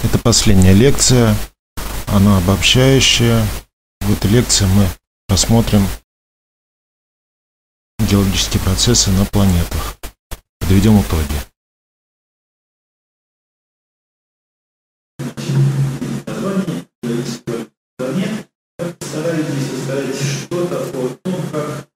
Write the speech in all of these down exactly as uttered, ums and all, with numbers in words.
Это последняя лекция, она обобщающая. В этой лекции мы рассмотрим геологические процессы на планетах. Подведем итоги. Название геологических планет. Постарайтесь рассказать что-то о том, как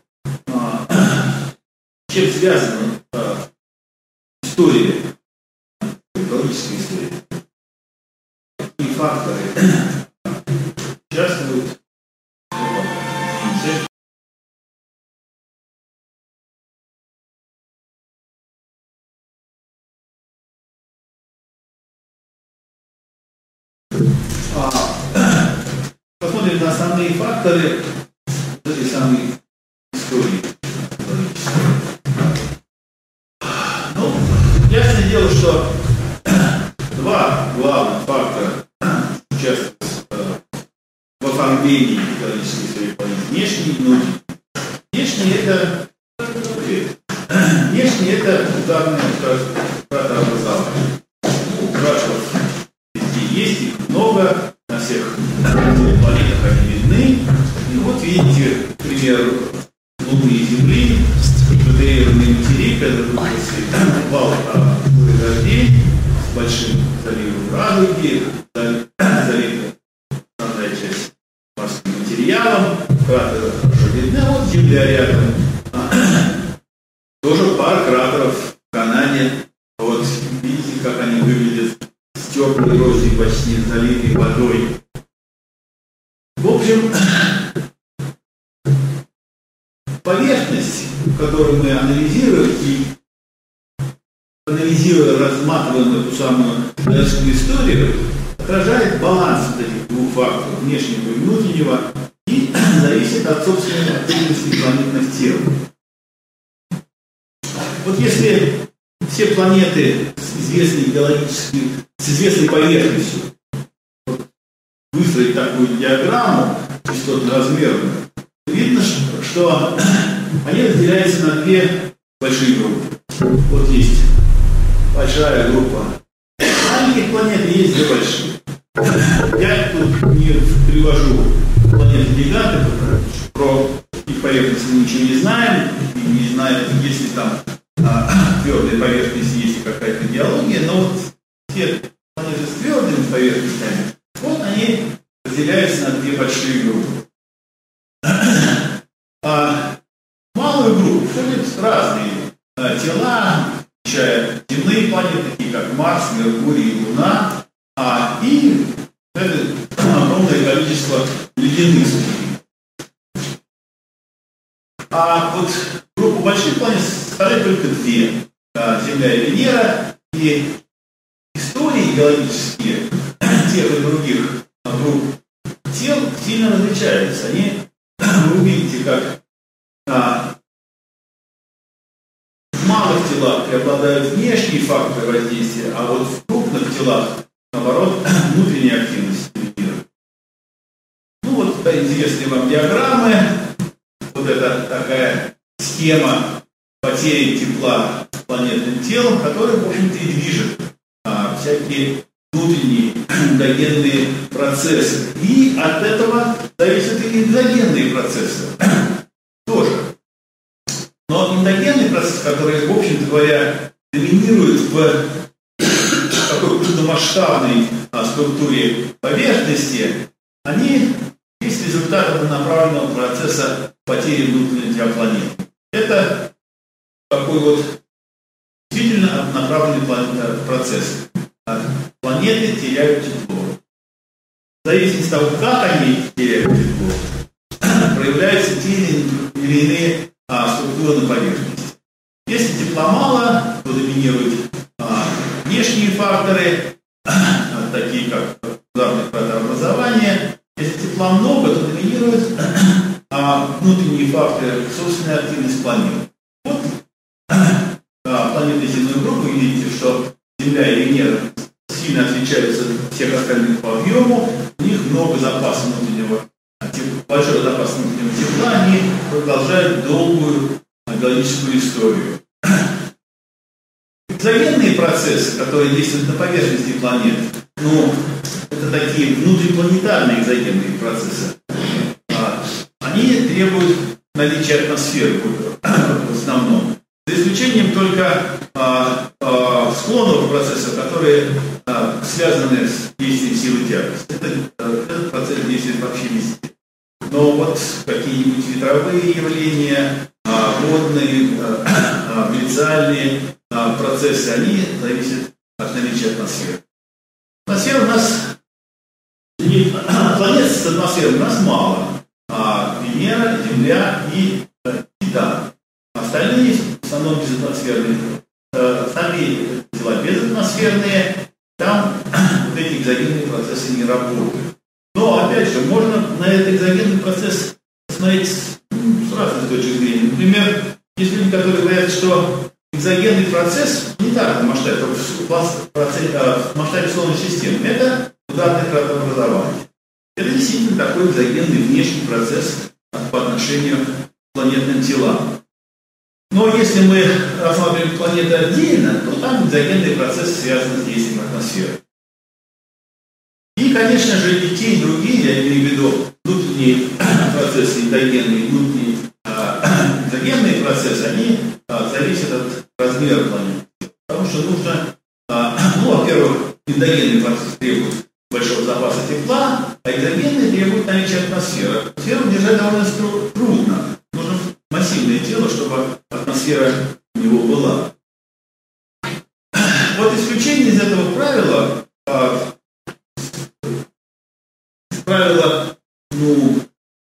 а, чем связана а, история, геологическая история. Какие факторы участвуют в этом. Посмотрим на основные факторы этой самой истории. Ну, ясное дело, что два главных фактора участвуют в оформлении геологической истории планеты. Внешний и внутренний. Внешний это внешний это ударное кратообразование. Ну, кратеров везде есть, их много. На всех планетах они видны. И вот видите, к примеру, Луны и Земли, концентрированный материк, это вал дождей с большим заливом радуги, залита основная часть морским материалом, кратеры хорошо видны, а вот Земля рядом. Тоже пара кратеров в Канаде. Вот видите, как они выглядят. Теплой эрозией, почти залитой водой. В общем, поверхность, которую мы анализируем, и анализируя, рассматриваем эту самую геологическую историю, отражает баланс вот этих двух факторов, внешнего и внутреннего, и зависит от собственной активности планетных тел. Вот если все планеты с известной геологической, с известной поверхностью выстроить такую диаграмму частотно-размерную, видно, что они разделяются на две большие группы. Вот есть большая группа маленьких планет, и есть две большие. Я тут не привожу планеты-гиганты, про их поверхность мы ничего не знаем, и не знаем, если там а, твердой поверхности есть какая-то геология, но вот те планеты с твердыми поверхностями, вот они разделяются на две большие группы. А малую группу входят разные а, тела, включая земные планеты, такие как Марс, Меркурий и Луна, а, и это огромное количество ледяных среды. А вот группу больших планет составляет только две. Земля и Венера. И истории геологические тех и других групп тел сильно различаются. Они, вы увидите, как а, в малых телах преобладают внешние факторы воздействия, а вот в крупных телах, наоборот, внутренняя активность доминирует. Ну вот известные вам диаграммы. Вот это такая схема потери тепла планетным телом, которая, в общем-то, и движет а, всякие внутренние эндогенные процессы. И от этого зависят и экзогенные процессы тоже. Но эндогенный процесс, который, в общем-то говоря, доминирует в такой крупномасштабной а, структуре поверхности, они есть результатом направленного процесса потери внутреннего тела планеты. Это такой вот действительно направленный процесс. Планеты теряют тепло. В зависимости от того, как они теряют тепло, проявляются те или иные а, структуры на поверхности. Если тепла мало, то доминируют а, внешние факторы, а, такие как ударное кратообразование. Если тепла много, то доминируют а, внутренние факторы, собственная активность планеты. Вот а, планеты земной группы, вы видите, что Земля и Венера сильно отличаются от всех остальных по объему, у них много запаса внутреннего, большой запас внутреннего тепла, они продолжают долгую геологическую историю. экзогенные процессы, которые действуют на поверхности планет, ну, это такие внутрипланетарные экзогенные процессы, они требуют наличия атмосферы в основном. За исключением только а, а, склонов процессов, которые а, связаны с действием силы тягости. Это, а, этот процесс действует вообще везде. Но вот какие-нибудь ветровые явления, а, водные, а, глициальные а, процессы, они зависят от наличия атмосферы. Атмосфера у нас, планет с атмосферой у нас мало. А Венера, Земля и Титан. Остальные в основном безатмосферные. Остальные тела безатмосферные, там вот эти экзогенные процессы не работают. Но, опять же, можно на этот экзогенный процесс посмотреть с, с разных точек зрения. Например, есть люди, которые говорят, что экзогенный процесс не так в масштабе, в масштабе Солнечной системы. Это ударное кратообразование. Это действительно такой экзогенный внешний процесс по отношению к планетным телам. Но если мы рассматриваем планеты отдельно, то там экзогенный процесс связан с действием атмосферы. И, конечно же, и те, и другие, я имею в виду внутренние процессы эндогенные, внутренние а, экзогенные процессы, они а, зависят от размера планеты. Потому что нужно, а, ну, во-первых, эндогенные процессы требуют большого запаса тепла, а экзогенные требуют наличия атмосферы. Атмосферу держать довольно трудно. Нужно массивное тело, чтобы атмосфера у него была. Вот исключение из этого правила, а, из правила, ну,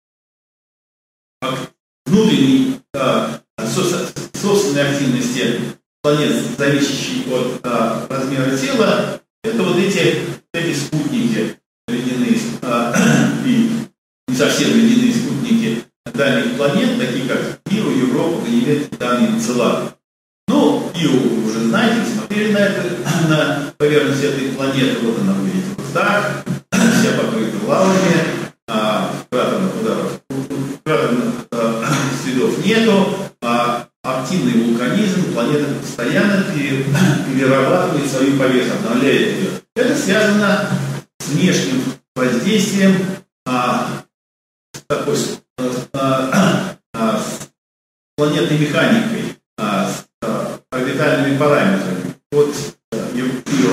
внутренней а, собственной активности планет, зависящей от а, размера тела, это вот эти, эти спутники ледяные, а, и не совсем ледяные спутники дальних планет, такие как Ио, Европа, Ганимед, Титан и Энцелад. Ну, Ио вы уже знаете, смотрели на, это, на поверхность этой планеты, вот она выглядит вот так, вся покрыта лавами, а, кратерных ударов, кратерных а, следов нету, а активный вулканизм, планета постоянно перерабатывает свою поверхность, обновляет ее. Это связано с внешним воздействием, а, такой, а, а, с планетной механикой, а, с а, орбитальными параметрами. Вот ее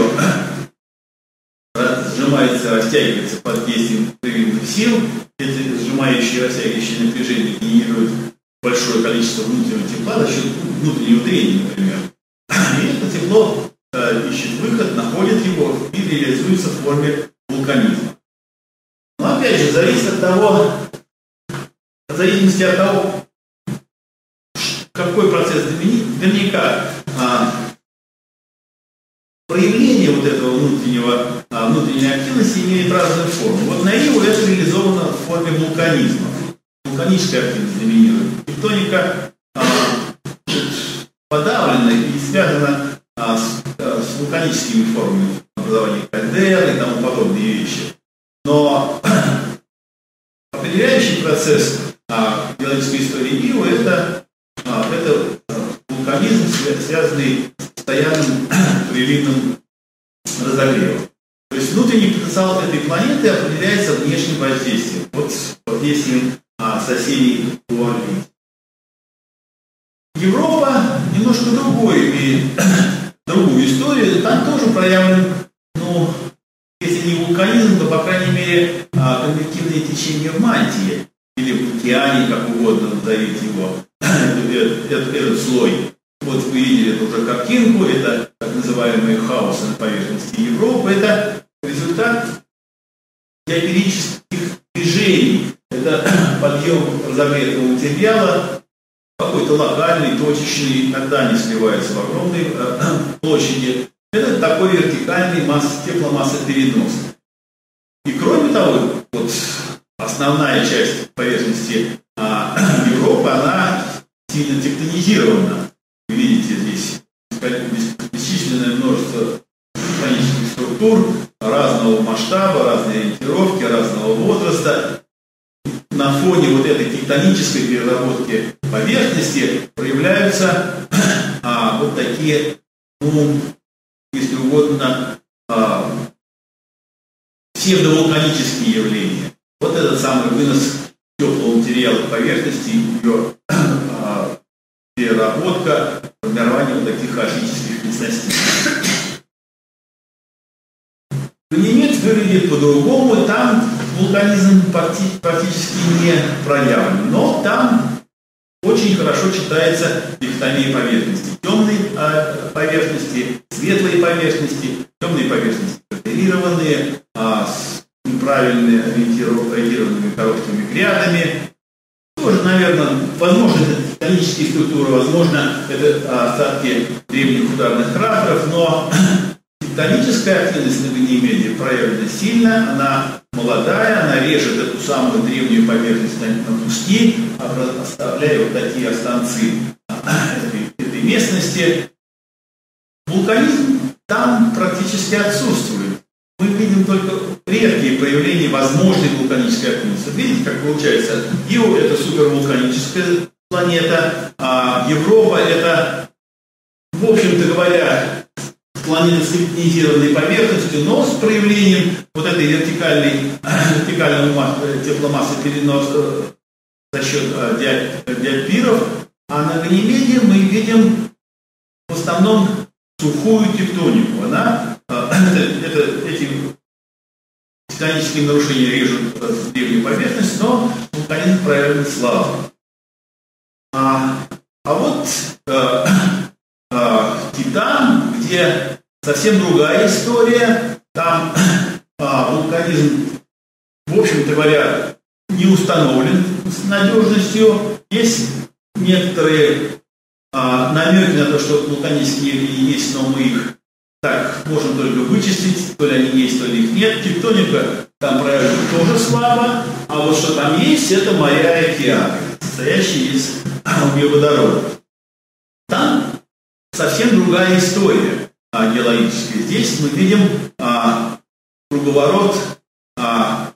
сжимается, растягивается под действием природных сил. Эти сжимающие и растягивающие напряжения генерируют большое количество внутреннего тепла за счет внутреннего трения, например. И это тепло э, ищет выход, находит его и реализуется в форме вулканизма. Но опять же, зависит от того, в зависимости от того, какой процесс наверняка а, проявление вот этого внутреннего, а, внутренней активности имеет разную форму. Вот на Ио это реализовано в форме вулканизма. Вулканическая активность доминирует. Тектоника а, подавлена и связана а, с, а, с вулканическими формами образования кальдеры и тому подобные вещи. Но определяющий процесс а, геологической истории Ио это, а, это вулканизм, связанный с постоянным приливным разогревом. То есть внутренний потенциал этой планеты определяется внешним воздействием. Вот воздействием а, соседей по орбите. Европа немножко другой имеет другую историю. Там тоже проявлен, ну, если не вулканизм, то, по крайней мере, а, конвективные течения в мантии или в океане, как угодно назовите его, этот, этот, этот слой. Вот вы видели эту уже картинку, это так называемые хаосы на поверхности Европы. Это результат геоперических движений. Это подъем разогретого материала, какой-то локальный, точечный, иногда они сливаются в огромной э, площади. Это такой вертикальный масс, тепломассоперенос. И кроме того, вот основная часть поверхности э, Европы, она сильно тектонизирована. Вы видите здесь бесчисленное множество тектонических структур разного масштаба, разной ориентировки, разного возраста. На фоне вот этой тектонической переработки поверхности проявляются а, вот такие ну, если угодно, псевдовулканические явления. Вот этот самый вынос теплого материала к поверхности, ее переработка, формирование вот таких хаотических местностей. Ганимед выглядит по-другому, там вулканизм практически не проявлен, но там очень хорошо читается дихотомия поверхности. Темные э, поверхности, светлые поверхности, темные поверхности профилированные, э, с неправильно ориентированными короткими грядами. Тоже, наверное, возможно, это тектонические структуры, возможно, это остатки древних ударных кратеров, но тектоническая активность на Ганимеде проявлена сильно, она молодая, она режет эту самую древнюю поверхность на куски, оставляя вот такие останцы этой, этой местности. Вулканизм там практически отсутствует. Мы видим только редкие проявления возможной вулканической активности. Видите, как получается? Ио – это супервулканическая планета, а Европа – это, в общем-то говоря, планета с тектонизированной поверхностью, но с проявлением вот этой вертикальной, вертикальной тепломассы переноса за счет диапиров. А на Ганимеде мы видим в основном сухую тектонику. Она, это, это, эти тектонические нарушения режут древнюю поверхность, но вулканизм проявлен слабо. А, а вот э, э, Титан, где совсем другая история, там э, вулканизм, в общем-то говоря, не установлен с надежностью. Есть некоторые а, намеки на то, что вулканические явления есть, но мы их так можем только вычислить, то ли они есть, то ли их нет. Тектоника там проявлена тоже слабо, а вот что там есть, это моря и океаны, состоящие из углеводородов. Там совсем другая история а, геологическая. Здесь мы видим а, круговорот а,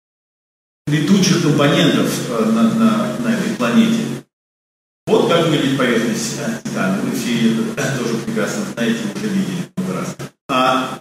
летучих компонентов а, на, на, на этой планете. Вот как выглядит поверхность Титана. Вы все это тоже прекрасно знаете, уже видели много раз. А,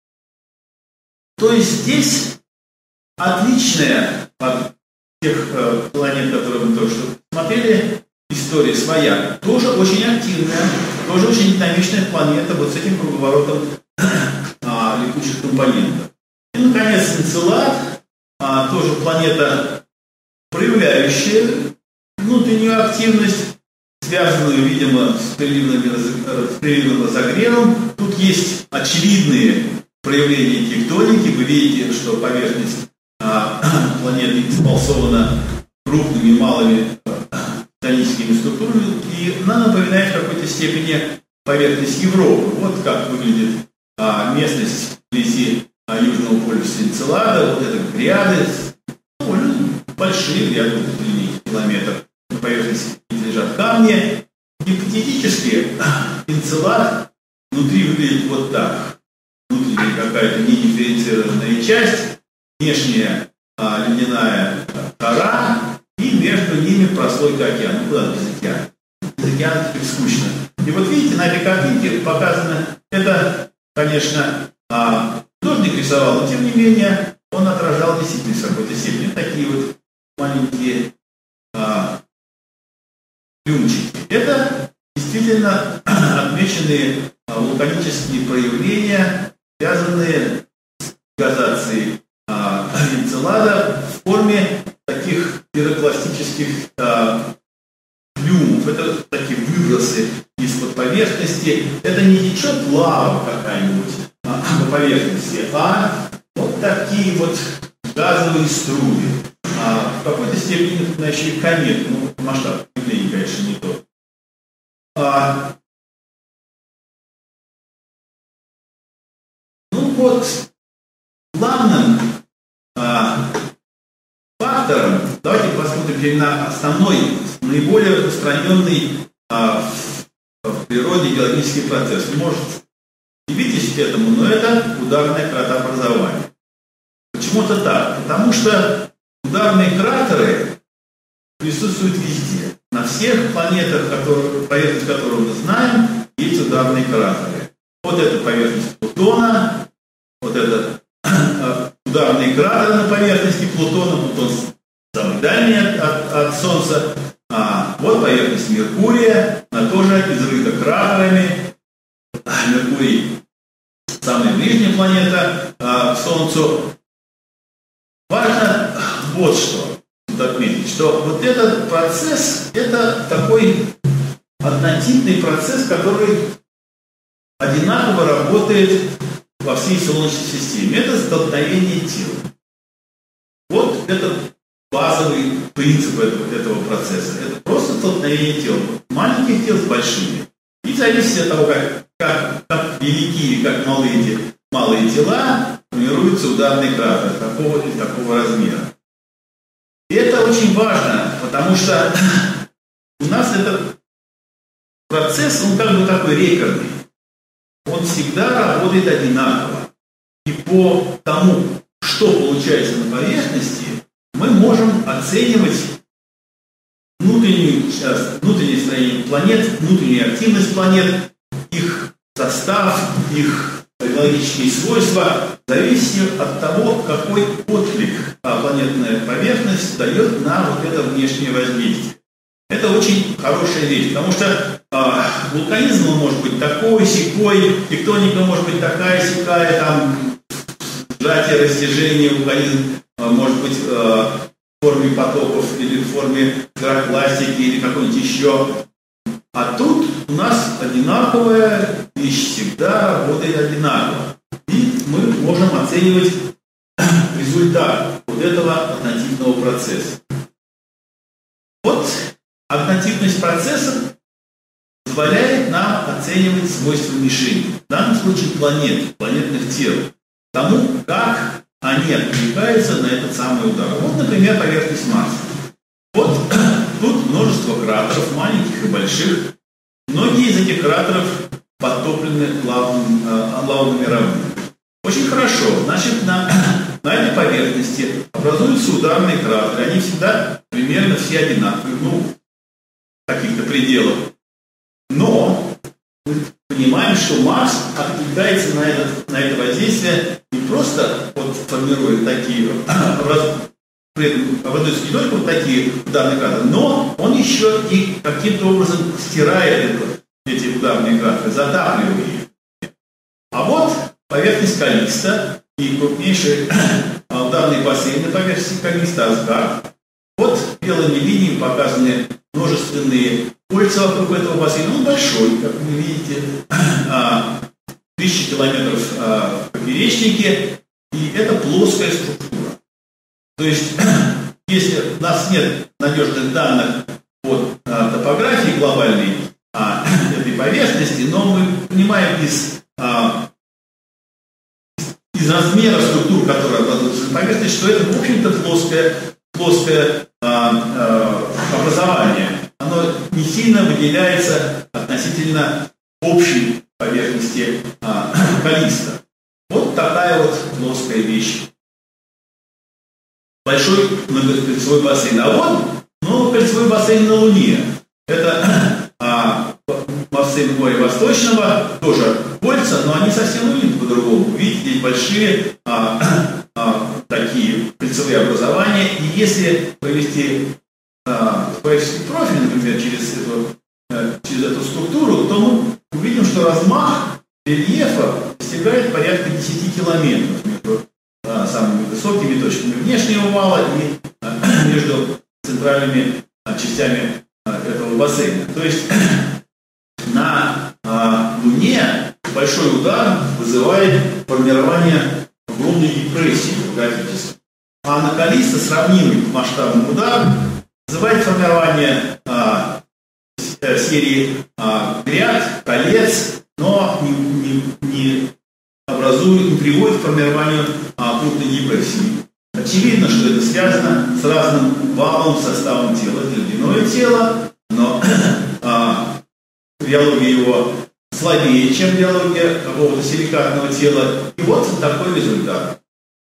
то есть здесь отличная от тех э, планет, которые мы только что смотрели, история своя. Тоже очень активная, тоже очень динамичная планета вот с этим круговоротом а, летучих компонентов. И, наконец, Энцелад, а, тоже планета, проявляющая внутреннюю активность, связанную, видимо, с приливным разогревом. Тут есть очевидные проявления тектоники. Вы видите, что поверхность а, планеты исполосована крупными, малыми тектоническими структурами, и она напоминает в какой-то степени поверхность Европы. Вот как выглядит а, местность вблизи а, Южного полюса Энцелада. Вот это гряды, довольно большие гряды, длиной километр. На поверхности лежат камни. Гипотетически Энцелад внутри выглядит вот так. Внутренняя какая-то недифференцированная часть, внешняя а, ледяная кора, и между ними прослойка океана. Куда без океана? Без океана теперь скучно. И вот видите, на этой картинке показано, это, конечно, а, художник рисовал, но тем не менее он отражал действительность в какой-то степени. Такие вот маленькие а, люмчики. Это действительно отмеченные а, вулканические проявления, связанные с газацией а, Энцелада в форме таких пирокластических а, люмов. Это такие выбросы из-под поверхности. Это не течет лава какая-нибудь а, по поверхности, а вот такие вот газовые струи. А, в какой-то степени напоминающие комет. Ну, масштаб явления, конечно, не тот. А, ну вот, главным а, фактором, давайте посмотрим на основной, наиболее распространенный а, в, в природе геологический процесс. Вы можете удивитесь этому, но это ударное кратообразование. Почему-то так? Потому что ударные кратеры присутствуют везде. На всех планетах, которые, поверхность которых мы знаем, есть ударные кратеры. Вот это поверхность Плутона, вот это ударные кратеры на поверхности Плутона, Плутон самый дальний от, от, от Солнца. А вот поверхность Меркурия, она тоже изрыта кратерами. Меркурий самая ближняя планета а, к Солнцу. Важно вот что отметить, что вот этот процесс, это такой однотипный процесс, который одинаково работает во всей Солнечной системе. Это столкновение тел. Вот это базовый принцип этого, этого процесса. Это просто столкновение тел. Маленьких тел с большими. И зависит от того, как, как, как великие или как малые, малые тела формируются ударные кратеры такого или такого размера. И это очень важно, потому что у нас этот процесс, он как бы такой рекордный. Он всегда работает одинаково. И по тому, что получается на поверхности, мы можем оценивать внутреннюю, сейчас, внутреннее строение планет, внутреннюю активность планет, их состав, их экологические свойства, в зависимости от того, какой отклик планетная поверхность дает на вот это внешнее воздействие. Это очень хорошая вещь, потому что э, вулканизм может быть такой, сякой, тектоника может быть такая, сякая, там сжатие, растяжение, вулканизм э, может быть э, в форме потоков или в форме горопластики или какой-нибудь еще. А тут у нас одинаковая вещь, всегда работает одинаково. И мы можем оценивать результат вот этого однотипного процесса. Вот однотипность процесса позволяет нам оценивать свойства мишени. В данном случае планет, планетных тел. Тому, как они откликаются на этот самый удар. Вот, например, поверхность Марса. Вот тут множество кратеров, маленьких и больших. Многие из этих кратеров подтоплены лавным, э, лавными равнинами. Очень хорошо. Значит, на, на этой поверхности образуются ударные кратеры. Они всегда примерно все одинаковые, ну, в каких-то пределах. Но мы понимаем, что Марс откликается на это, на это воздействие не просто вот, формирует такие, образуются не только вот такие ударные кратеры, но он еще и каким-то образом стирает это, эти ударные кратеры, затапливает их. А вот поверхность Каллиста и крупнейшие ударные бассейны на поверхности Каллиста, Асгард. Вот белыми линиями показаны множественные кольца вокруг этого бассейна. Он большой, как вы видите, тысячи километров в поперечнике, и это плоская структура. То есть, если у нас нет надежных данных по топографии глобальной этой поверхности, но мы понимаем из из размера структур, которые образуются на поверхности, что это, в общем-то, плоское, плоское а, а, образование. Оно не сильно выделяется относительно общей поверхности а, Каллиста. Вот такая вот плоская вещь. Большой многокольцевой бассейн. А вот многокольцевой бассейн на Луне. Это а, бассейн моря Восточного, тоже кольца, но они совсем выглядят по-другому. Видите, здесь большие а, а, такие кольцевые образования. И если провести а, поверхностный профиль, например, через эту, а, через эту структуру, то мы увидим, что размах рельефа достигает порядка десяти километров между а, самыми высокими точками внешнего вала и а, между центральными а, частями а, этого бассейна. То есть на а, Луне большой удар вызывает формирование огромной депрессии географической. А на Каллисто сравнимый масштабным ударом вызывает формирование а, серии а, гряд, колец, но не, не, не образует, не приводит к формированию а, крупной депрессии. Очевидно, что это связано с разным валовым составом тела. Это ледяное тело, но а, биология его слабее, чем биология какого-то силикатного тела. И вот такой результат.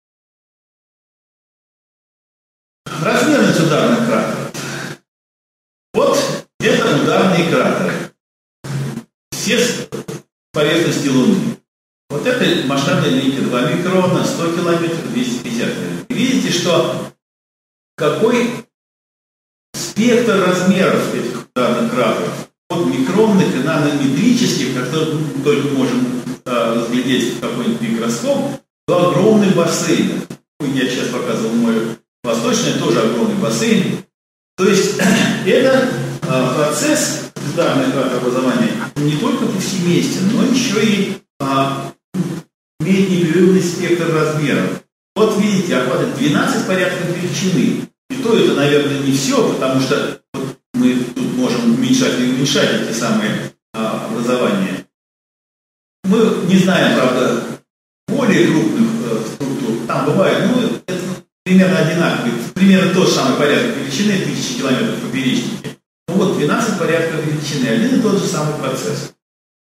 Размерность ударных кратеров. Вот это ударные кратеры. Все поверхности Луны. Вот это масштабная линия два микрона, сто километров, двести пятьдесят километров. Видите, что какой спектр размеров этих ударных кратеров, от микронных и нанометрических, которые мы только можем а, разглядеть в какой-нибудь микроскоп, до огромных бассейнов. Я сейчас показывал мой восточный, тоже огромный бассейн. То есть это а, процесс ударных кратерообразования не только повсеместен, но еще и а, имеет непрерывный спектр размеров. Вот видите, охватывает двенадцать порядков величины. И то это, наверное, не все, потому что вот мы тут можем уменьшать и уменьшать эти самые а, образования. Мы не знаем, правда, более крупных э, структур. Там бывает, ну, это примерно одинаковый, примерно тот же самый порядок величины, тысячи километров поперечнике. Ну вот двенадцать порядков величины, один и тот же самый процесс.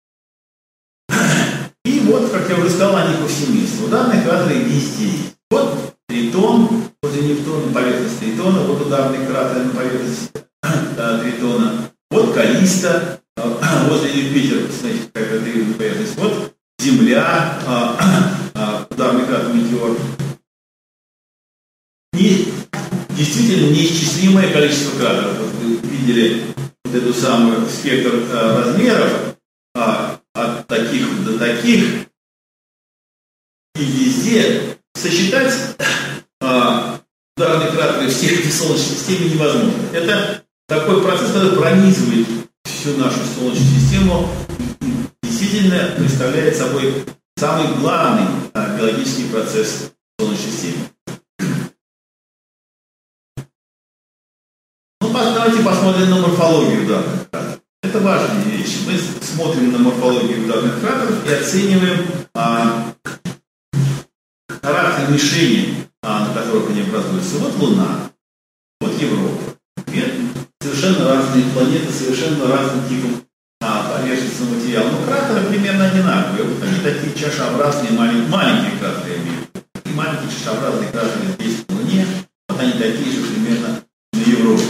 И вот, как я уже сказал, они повсеместно. Ударные кратеры везде есть. Вот Тритон, возле Нептуна, поверхность Тритона, вот ударный кратер на поверхности да, Тритона. Вот Каллиста, возле Юпитера, смотрите, какая древняя поверхность. Вот Земля, а, а, ударный кратер Метеор. И действительно неисчислимое количество кратеров. Вот вы видели вот эту самую спектр а, размеров а, от таких до таких. И везде сосчитать а, ударные кратеры всех этих Солнечной системы невозможно. Это такой процесс, который пронизывает всю нашу Солнечную систему, действительно представляет собой самый главный а, биологический процесс в Солнечной системе. Ну, давайте посмотрим на морфологию ударных кратеров. Это важная вещь. Мы смотрим на морфологию ударных кратеров и оцениваем а, характер мишени, а, на которых они образуются. Вот Луна, вот Европа. Нет? Совершенно разные планеты, совершенно разным типом а, поверхностного материала. Но кратеры примерно одинаковые. Вот они такие чашеобразные, маленькие, маленькие кратеры, я имею в виду. Такие маленькие чашеобразные кратеры здесь на Луне. Вот они такие же примерно на Европе.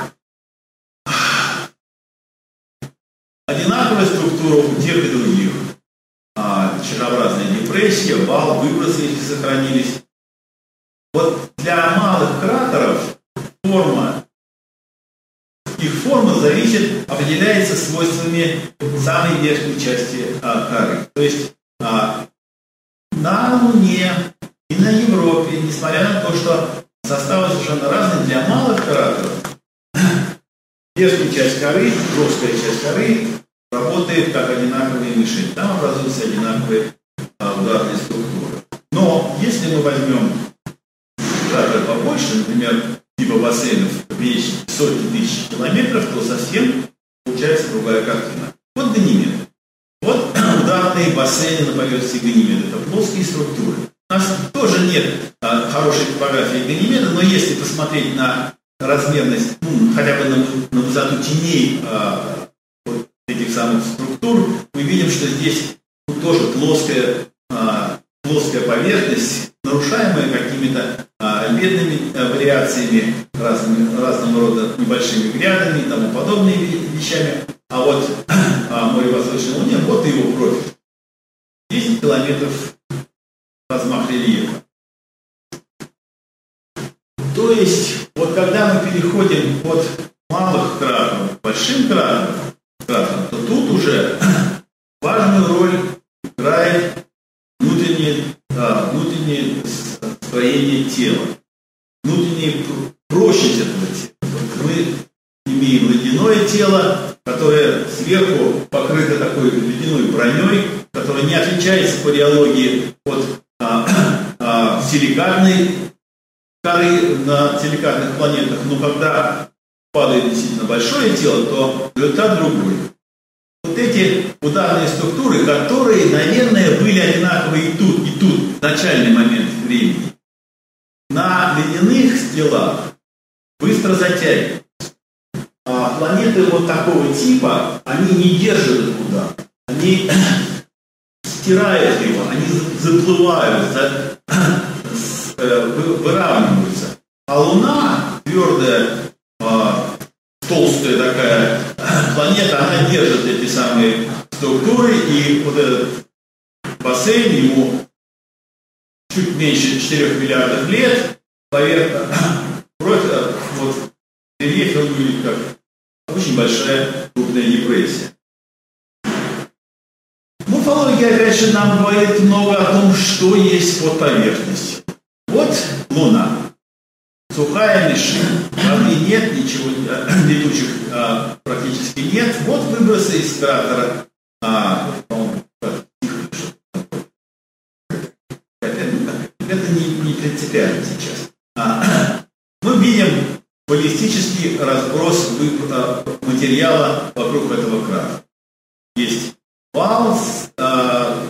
Одинаковая структура у тех и других. А, чашеобразная депрессия, вал, выбросы, если сохранились. Вот для малых кратеров форма, их форма зависит, определяется свойствами самой верхней части а, коры. То есть а, на Луне и на Европе, несмотря на то, что составы совершенно разные, для малых кратеров верхняя часть коры, плоская часть коры работает как одинаковые мишени. Там образуются одинаковые а, ударные структуры. Но если мы возьмем кратер побольше, например, типа бассейнов поперечнике сотни тысяч километров, то совсем получается другая картина. Вот Ганимед. Вот ударные бассейны на поверхности Ганимеда. Это плоские структуры. У нас тоже нет а, хорошей топографии Ганимеда, но если посмотреть на размерность, ну, хотя бы на, на высоту теней а, вот этих самых структур, мы видим, что здесь ну, тоже плоская, а, плоская поверхность, нарушаемая какими-то а, бедными а, вариациями, разными, разного рода небольшими грядами и тому подобными вещами. А вот а, море Восточной Луне, вот его профиль. десять километров размах рельефа. То есть, вот когда мы переходим от малых кратеров к большим кратерам, кратерам, то тут уже важную роль играет внутреннее, да, внутреннее строение тела, внутренняя прочность этого тела. Мы имеем ледяное тело, которое сверху покрыто такой ледяной броней, которая не отличается по реологии от а, а, силикатной коры на силикатных планетах, но когда падает действительно большое тело, то результат другой. Вот эти ударные структуры, которые, наверное, были одинаковые и тут, и тут, в начальный момент времени, на ледяных телах быстро затягиваются. А планеты вот такого типа, они не держат этот удар. Они стирают его, они заплывают, за, выравниваются. А Луна, твердая, толстая такая планета, она держит эти самые структуры, и вот этот бассейн, ему чуть меньше четырёх миллиардов лет, поверхность, вот, в рельефе он выглядит как очень большая крупная депрессия. Морфология, опять же, нам говорит много о том, что есть под поверхностью. Вот Луна. Сухая мишень. Воды нет, ничего, летучих а, практически нет. Вот выбросы из кратера. А, это не, не принципиально сейчас. А, мы видим баллистический разброс материала вокруг этого кратера. Есть вал, а,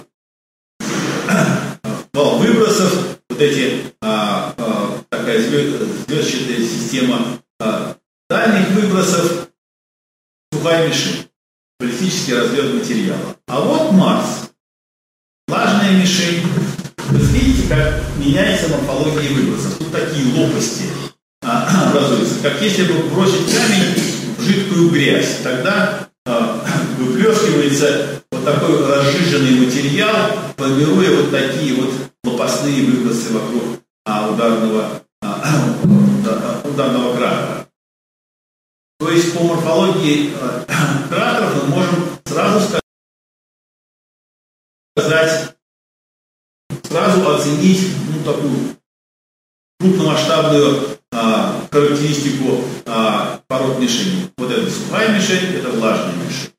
вал выбросов, вот эти а, а, такая звездчатая система а, дальних выбросов, сухая мишень, баллистический разлет материала. А вот Марс, влажная мишень. Вы видите, как меняется морфология выбросов. Тут такие лопасти а, образуются, как если бы бросить камень в жидкую грязь. Тогда а, выплескивается вот такой разжиженный материал, формируя вот такие вот лопастные выбросы вокруг а, ударного, а, ударного кратера. То есть по морфологии а, кратеров мы можем сразу сказать, сразу оценить ну, такую крупномасштабную а, характеристику а, пород мишени. Вот это сухая мишень, это влажная мишень.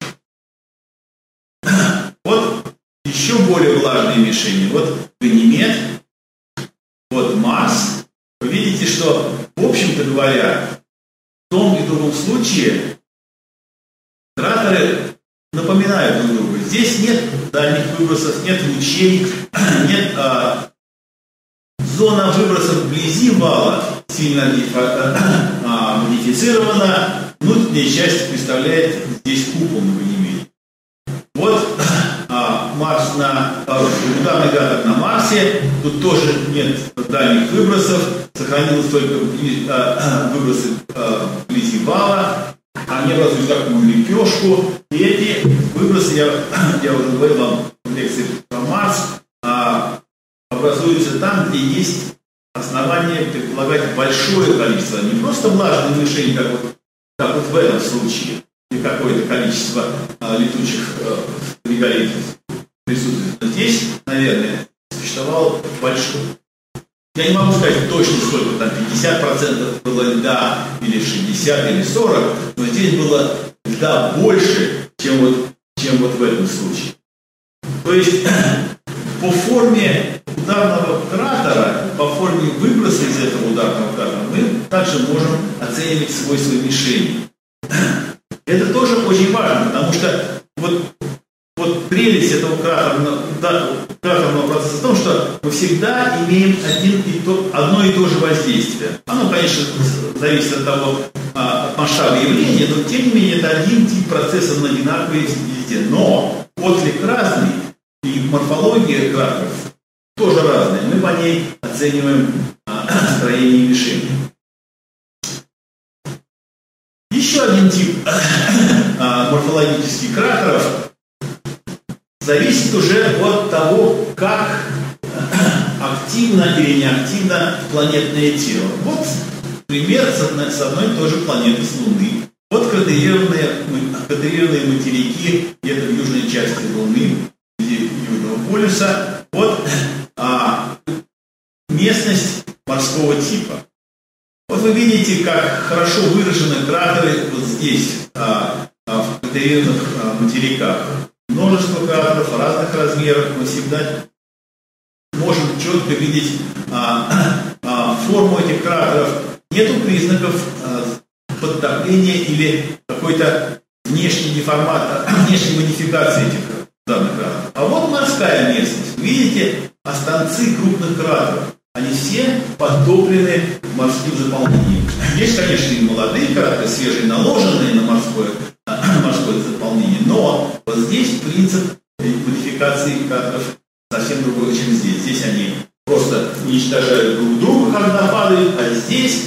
Вот еще более влажные мишени. Вот Ганимед, вот Марс. Вы видите, что, в общем-то говоря, в том и другом случае кратеры напоминают друг друга. Здесь нет дальних выбросов, нет лучей, нет а, зона выбросов вблизи вала сильно а, модифицирована. Внутренняя часть представляет здесь купол на Ганимеде. Вот а, Марс на а, ударный кратер на Марсе. Тут тоже нет дальних выбросов. Сохранилось только а, выбросы а, вблизи вала. Они образуют такую лепешку. И эти выбросы, я, я уже говорил вам в лекции про Марс, а, образуются там, где есть основания предполагать большое количество, не просто влажных мишень, как вот, как вот в этом случае, и какое-то количество а, летучих а, реголитов присутствует. Но здесь, наверное, существовало большое. Я не могу сказать точно, сколько там, пятьдесят процентов было льда, или шестьдесят процентов, или сорок процентов, но здесь было льда больше, чем вот, чем вот в этом случае. То есть по форме ударного кратера, по форме выброса из этого ударного кратера, мы также можем оценивать свойства мишени. Это тоже очень важно, потому что вот, вот прелесть этого кратерного, кратерного процесса в том, что мы всегда имеем один и то, одно и то же воздействие. Оно, конечно, зависит от того, от масштаба явления, но тем не менее это один тип процесса, он одинаковый везде. Но отклик разный, и морфология кратеров тоже разная. Мы по ней оцениваем а, строение мишени. Еще один тип а, морфологических кратеров зависит уже от того, как активно или неактивно планетное тело. Вот пример с одной, с одной и той же планеты, с Луны. Вот кратерированные, кратерированные материки где-то в южной части Луны, где Южного полюса. Вот а, местность морского типа. Вот вы видите, как хорошо выражены кратеры вот здесь, а, а, в кратерированных а, материках. Множество кратеров разных размеров. Мы всегда можем четко видеть а, а, форму этих кратеров. Нету признаков а, подтопления или какой-то внешней деформации, внешней модификации этих данных кратеров. А вот морская местность. Видите, останцы крупных кратеров. Они все подтоплены морским заполнением. Есть, конечно, и молодые кратеры, свежие, наложенные на морское, морское заполнение, но вот здесь принцип модификации кратеров совсем другой, чем здесь. Здесь они просто уничтожают друг друга, когда падают, а здесь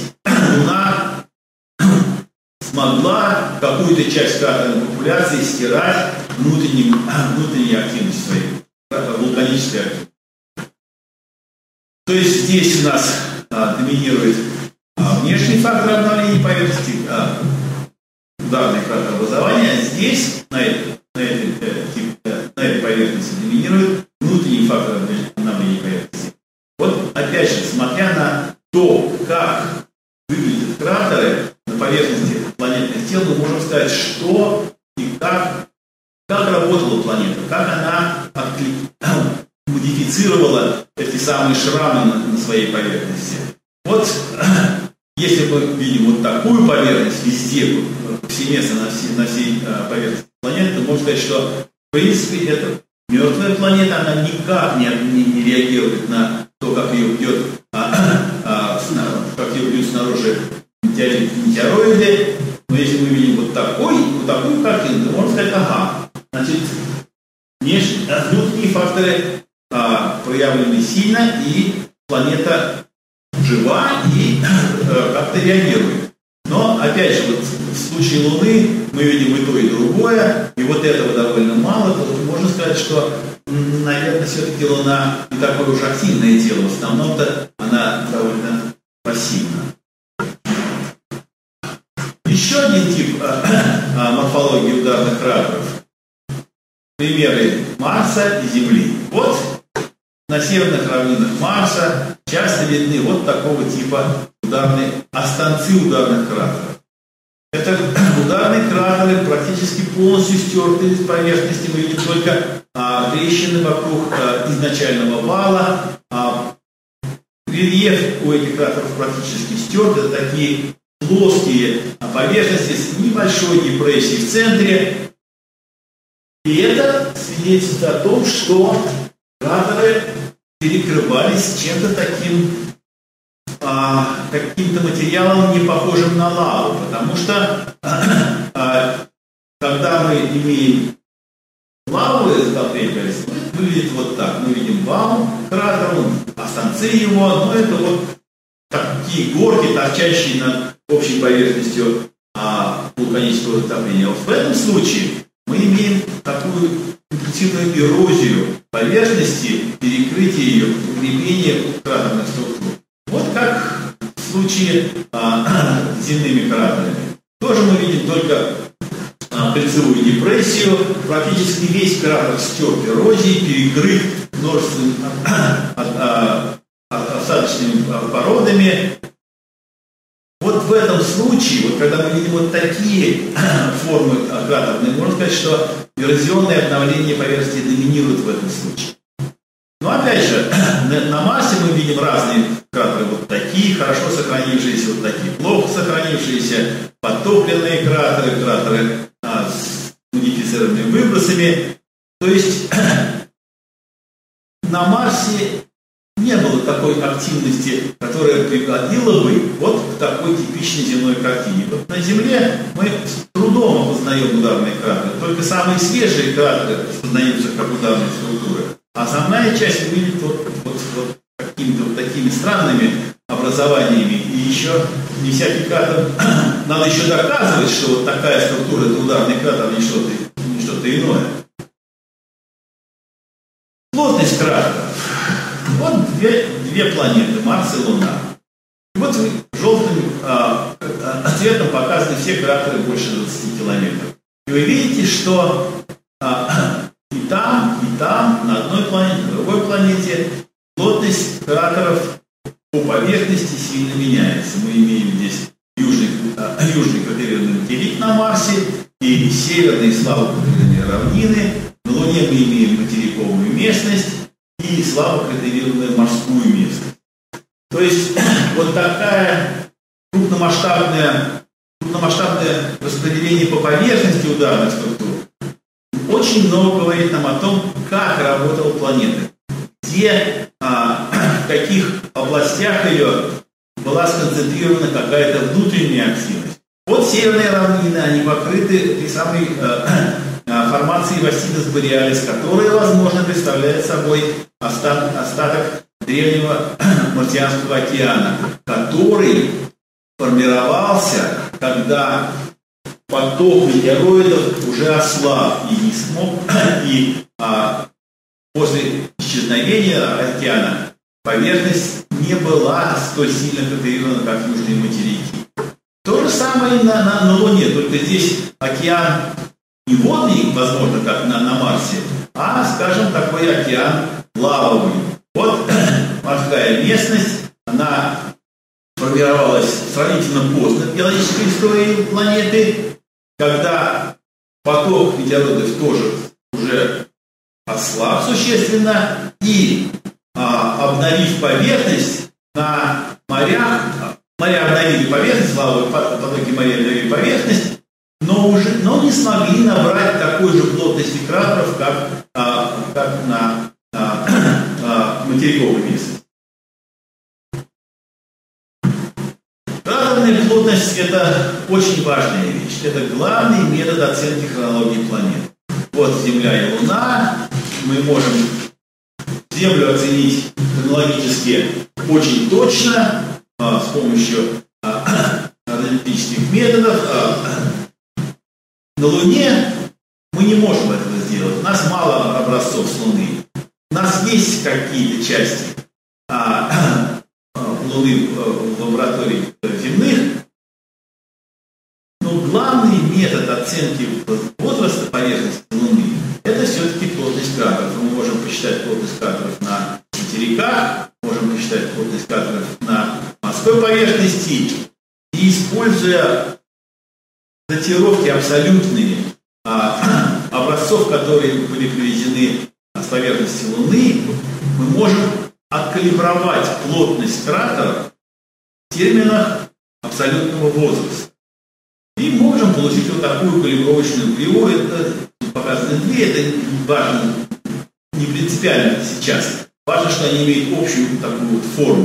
Луна смогла какую-то часть кратерной популяции стирать внутренним, внутренней активностью своей, вулканической активности. То есть здесь у нас а, доминирует а, внешний фактор обновления поверхности, а, ударный кратерообразование, а здесь на этой, на, этой, э, на этой поверхности доминирует внутренний фактор обновления поверхности. Вот опять же, смотря на то, как выглядят кратеры на поверхности планетных тел, мы можем сказать, что и как, как работала планета, как она отклик... модифицировала эти самые шрамы на, на своей поверхности. Вот если мы видим вот такую поверхность везде, повсеместно на всей, на всей э, поверхности планеты, то можно сказать, что в принципе это мертвая планета, она никак не, не, не реагирует на то, как ее бьет, а, а, как ее бьют снаружи метеороиды. Но если мы видим вот, такой, вот такую картину, то можно сказать, ага, значит, внешние, внутренние факторы а, проявлены сильно, и планета жива и э, как-то реагирует. Но, опять же, вот в случае Луны мы видим и то, и другое, и вот этого довольно мало, то можно сказать, что, наверное, все-таки Луна не такое уж активное тело, в основном-то она довольно пассивна. Еще один тип а, а, морфологии ударных кратеров. Примеры Марса и Земли. Вот на северных равнинах Марса часто видны вот такого типа ударные, останцы ударных кратеров. Это ударные кратеры практически полностью стертые с поверхности. Мы видим только а, трещины вокруг а, изначального вала. А, рельеф у этих кратеров практически стерт. Это такие плоские поверхности с небольшой депрессией в центре. И это свидетельствует о том, что кратеры перекрывались чем-то таким, а, каким-то материалом, не похожим на лаву. Потому что, а, когда мы имеем лавовое затопление, выглядит вот так. Мы видим вал кратера, останцы его, но это вот такие горки, торчащие над общей поверхностью а, вулканического затопления. Вот в этом случае мы имеем такую интенсивную эрозию поверхности, перекрытие ее, укрепление кратерных структур. Вот как в случае а, с земными кратерами. Тоже мы видим только а, кольцевую депрессию. Практически весь кратер стерт эрозией, перекрыт множественными а, а, а, осадочными породами. Вот в этом случае, вот когда мы видим вот такие формы кратерные, можно сказать, что эрозионное обновление поверхности доминирует в этом случае. Но опять же, на Марсе мы видим разные кратеры, вот такие, хорошо сохранившиеся, вот такие, плохо сохранившиеся, подтопленные кратеры, кратеры а, с модифицированными выбросами. То есть на Марсе не было такой активности, которая приводила бы вот к такой типичной земной картине. Вот на Земле мы с трудом опознаем ударные кратеры. Только самые свежие кратеры познаются как ударные структуры. А основная часть выглядит вот, вот, вот какими-то вот такими странными образованиями. И еще не всякий кратер... Надо еще доказывать, что вот такая структура — это ударный кратер, а не что-то, не что-то иное. Плотность кратеров. Вот две, две планеты, Марс и Луна. И вот желтым а, а, цветом показаны все кратеры больше двадцати километров. И вы видите, что а, и там, и там, на одной планете, на другой планете, плотность кратеров по поверхности сильно меняется. Мы имеем здесь южный, а, южный кратерированный материк на Марсе и северные слабо кратерированные равнины. На Луне мы имеем материковую местность и слабо кратерированную морскую местность. То есть вот такая крупномасштабное, крупномасштабное распределение по поверхности ударных структур очень много говорит нам о том, как работала планета, где, а, в каких областях ее была сконцентрирована какая-то внутренняя активность. Вот северные равнины, они покрыты этой самой а, формацией Вастидас Бореалис, которая, возможно, представляет собой остаток, остаток древнего Мартианского океана, который формировался, когда поток метеороидов уже ослаб и не смог, и а, после исчезновения океана поверхность не была столь сильно контролирована, как южные материки. То же самое и на, на, на Луне, только здесь океан не водный, возможно, как на, на Марсе, а, скажем, такой океан лавовый. Вот морская местность, она формировалась сравнительно поздно в геологической истории планеты, когда поток метеородов тоже уже ослаб существенно, и а, обновив поверхность на морях, моря обновили поверхность, лавовые потоки моря обновили поверхность, но уже но не смогли набрать такой же плотности кратеров, как, а, как на а, а, материковой местности. Кратерная плотность – это очень важная вещь. Это главный метод оценки хронологии планет. Вот Земля и Луна. Мы можем Землю оценить хронологически очень точно а, с помощью а, аналитических методов. А, на Луне мы не можем этого сделать. У нас мало образцов с Луны. У нас есть какие-то части а, Луны в лаборатории земных, но главный метод оценки возраста поверхности Луны – это все-таки плотность кратеров. Мы можем посчитать плотность кратеров на материках, можем посчитать плотность кратеров на морской поверхности, и, используя датировки абсолютные а, образцов, которые были привезены с поверхности Луны, мы можем откалибровать плотность кратеров в терминах абсолютного возраста. И можем получить вот такую калибровочную кривую. Это показаны две, это важно, не принципиально сейчас. Важно, что они имеют общую такую вот форму.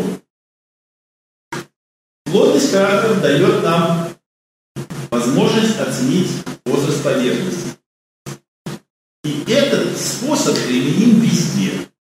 Плотность кратеров дает нам возможность оценить возраст поверхности. И этот способ применим везде.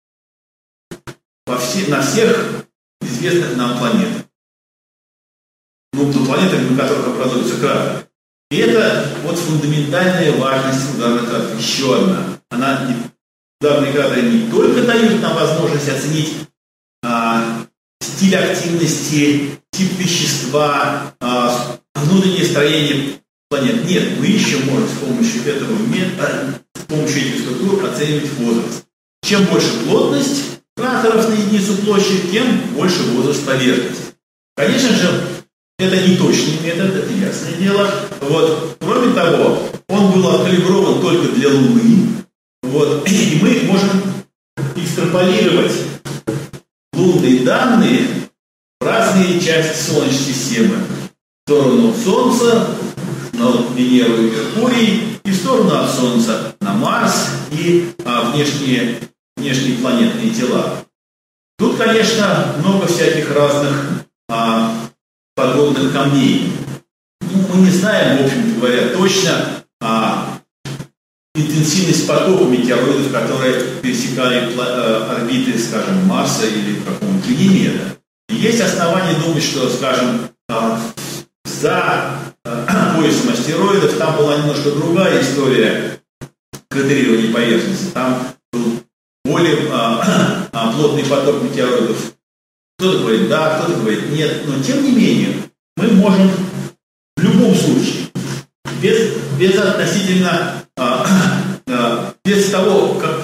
Во все, на всех известных нам планетах. Ну, на планетах, на которых образуются кратеры. И это вот фундаментальная важность ударных кратеров. Еще одна. Она, ударные кратеры не только дают нам возможность оценить а, стиль активности, тип вещества, а, внутреннее строение планет. Нет, мы еще можем с помощью этого метода, с помощью этих структур оценивать возраст. Чем больше плотность кратеров на единицу площади, тем больше возраст поверхности. Конечно же, это не точный метод, это ясное дело. Вот. Кроме того, он был откалиброван только для Луны. Вот. И мы можем экстраполировать лунные данные в разные части Солнечной системы. В сторону Солнца, на Венеру и Меркурий, и в сторону от Солнца на Марс и а, внешние внешние планетные тела. Тут, конечно, много всяких разных а, подводных камней. Ну, мы не знаем, в общем говоря, точно а, интенсивность потока метеороидов, которые пересекали а, орбиты, скажем, Марса или какого-нибудь Ганимеда. И есть основания думать, что, скажем, а, за а, поясом астероидов там была немножко другая история кратерирования поверхности. Там был более а, а, плотный поток метеороидов. Кто-то говорит да, кто-то говорит нет, но тем не менее мы можем в любом случае, без, без относительно, а, а, без того, как,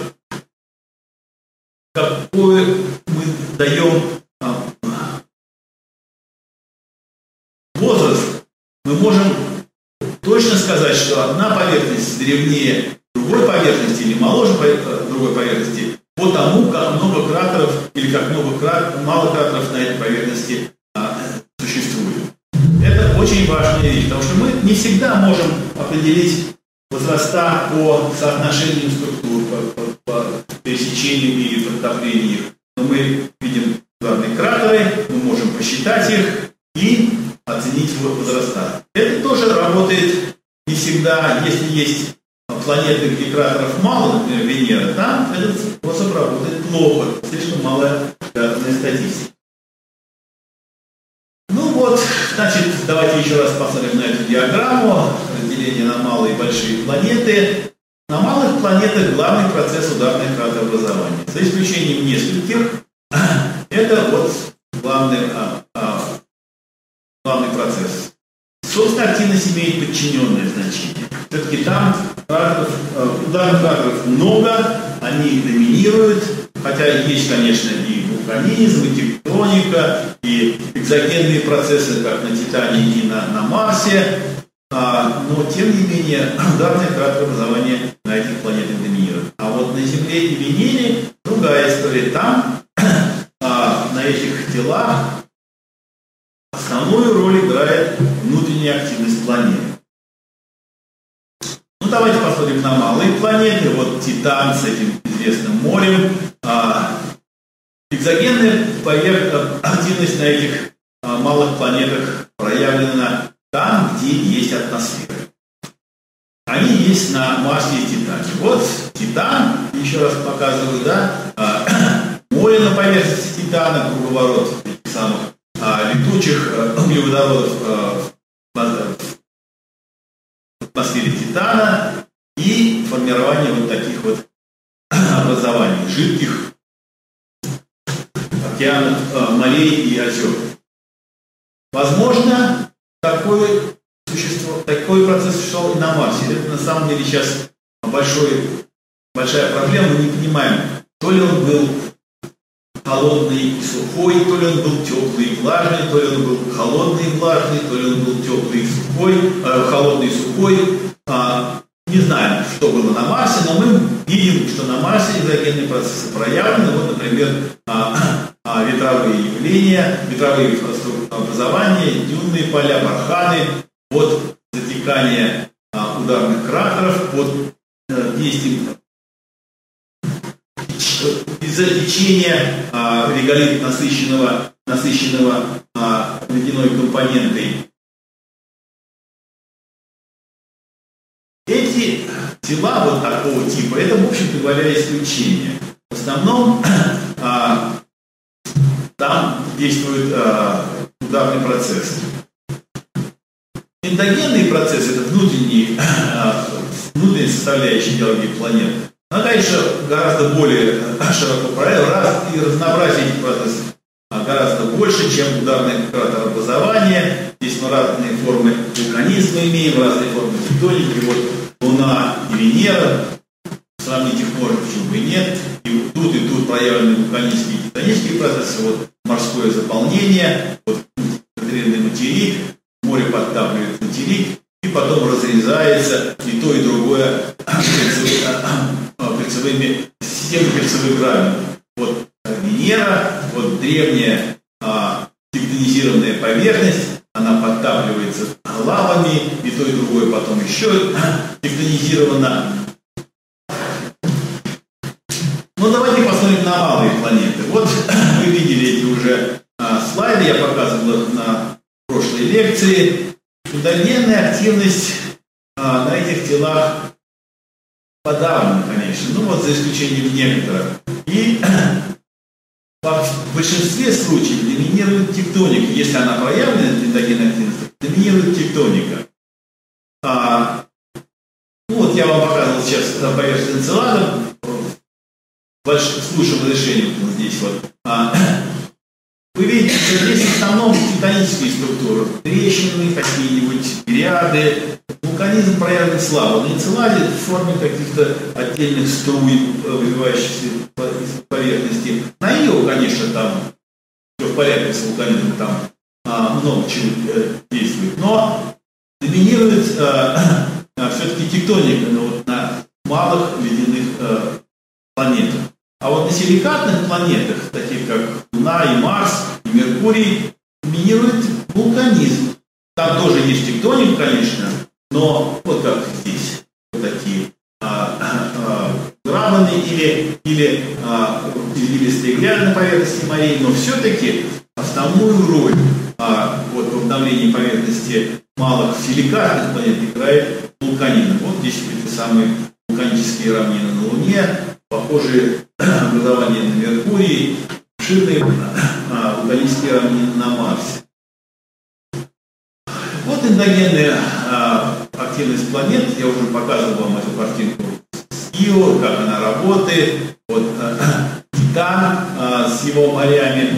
какой мы даем а, возраст, мы можем точно сказать, что одна поверхность древнее другой поверхности или моложе другой поверхности по тому, как много кратеров или как много крат, мало кратеров на этой поверхности а, существует. Это очень важная вещь, потому что мы не всегда можем определить возраста по соотношению структур, по, по, по пересечению или подтоплению. Но мы видим ударные кратеры, мы можем посчитать их и оценить возраста. Это тоже работает не всегда, если есть планеты, где кратеров мало, например, Венера, там этот способ работает плохо, слишком малая кратерная статистика. Ну вот, значит, давайте еще раз посмотрим на эту диаграмму, разделение на малые и большие планеты. На малых планетах главный процесс ударных кратообразования. За исключением нескольких, это вот главный, а, а, главный процесс. Собственно, активность имеет подчиненное значение. Все-таки там кратеров, ударных кратеров много, они доминируют, хотя есть, конечно, и вулканизм, и тектоника, и экзогенные процессы, как на Титане и на, на Марсе, а, но, тем не менее, ударное кратерообразование на этих планетах доминирует. А вот на Земле и Венере другая история. Там, а, на этих телах, основную роль играет внутренняя активность планеты. Ну, давайте посмотрим на малые планеты. Вот Титан с этим известным морем. А, экзогенная активность на этих а, малых планетах проявлена там, где есть атмосфера. Они есть на Марсе и Титане. Вот Титан, еще раз показываю, да, а, море на поверхности Титана, круговорот этих самых а, летучих а, углеводородов а, в атмосфере Титана и формирование вот таких вот образований, жидких океанов, а, морей и озер. Возможно, такой, существо, такой процесс существовал и на Марсе. Это на самом деле сейчас большой, большая проблема. Мы не понимаем, то ли он был холодный и сухой, то ли он был теплый и влажный, то ли он был холодный и влажный, то ли он был теплый и сухой, э, холодный и сухой. А, не знаем, что было на Марсе, но мы видим, что на Марсе экзогенные процессы проявлены. Вот, например, а, а, ветровые явления, ветровые образования, дюнные поля, барханы, от затекания а, ударных кратеров, от а, действий из-за течения а, реголит насыщенного, насыщенного а, ледяной компонентой. Эти тела вот такого типа, это, в общем-то говоря, исключение. В основном а, там действует а, ударный процесс. Эндогенный процесс, это внутренний, а, внутренняя составляющая геологии планет, она, конечно, гораздо более широко проявлена, и разнообразие этих процессов гораздо больше, чем ударное кратерообразование. Здесь мы разные формы вулканизма имеем, разные формы тектоники. Вот Луна и Венера, сравнить их можно, почему бы и нет. И тут, и тут проявлены вулканические и тектонические процессы. Вот морское заполнение, вот континентальный материк, море подтапливает материк, и потом разрезается и то, и другое кольцевыми, системой кольцевых граней. Вот Венера, вот древняя а, тектонизированная поверхность, она подтапливается лавами, и то, и другое потом еще тектонизировано. Ну, давайте посмотрим на малые планеты. Вот вы видели эти уже а, слайды, я показывал их на прошлой лекции. Эндогенная активность а, на этих телах подавлена, конечно, ну вот за исключением некоторых. И в большинстве случаев доминирует тектоника. Если она проявлена, эндогенная активность, доминирует тектоника. А, ну вот я вам показывал сейчас поверхность Энцелада с лучшим разрешением вот здесь вот. А, вы видите, что здесь в основном тектонические структуры, трещины, какие-нибудь периады. Вулканизм проявлен слабо. На Энцеладе в форме каких-то отдельных струй, выбивающихся из поверхности. На Ио, конечно, там все в порядке с вулканизмом, там а, много чего э, действует. Но доминирует э, э, все-таки тектоника, но вот на малых ледяных э, планетах. А вот на силикатных планетах, таких как Луна и Марс, и Меркурий, доминирует вулканизм. Там тоже есть тектоника, конечно, но вот как здесь, вот такие а, а, грабаны или, или а, извилистые гряды на поверхности морей, но все-таки основную роль а, вот, в обновлении поверхности малых силикатных планет играет вулканизм. Вот здесь эти самые вулканические равнины на Луне, похожие образования на Меркурии, обширные а, вулканические равнины на Марсе. эндогенная а, активность планет, я уже показывал вам эту картинку с Ио, как она работает. Вот а, Титан а, с его морями.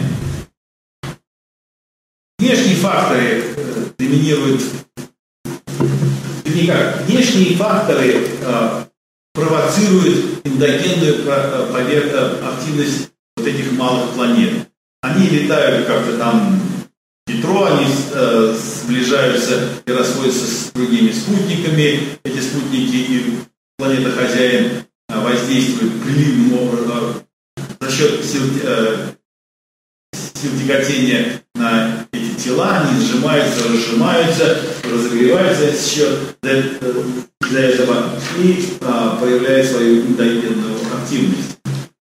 Внешние факторы э, доминируют, вернее как, внешние факторы э, провоцируют эндогенную э, повер... активность вот этих малых планет. Они летают как-то там в ядро, они э, сближаются и расходятся с другими спутниками. Эти спутники и планета-хозяин э, воздействуют приливным образом э, за счет сил, э, сил тяготения на эти тела, они сжимаются, разжимаются, разогреваются за счет из-за этого и а, проявляют свою эндогенную активность.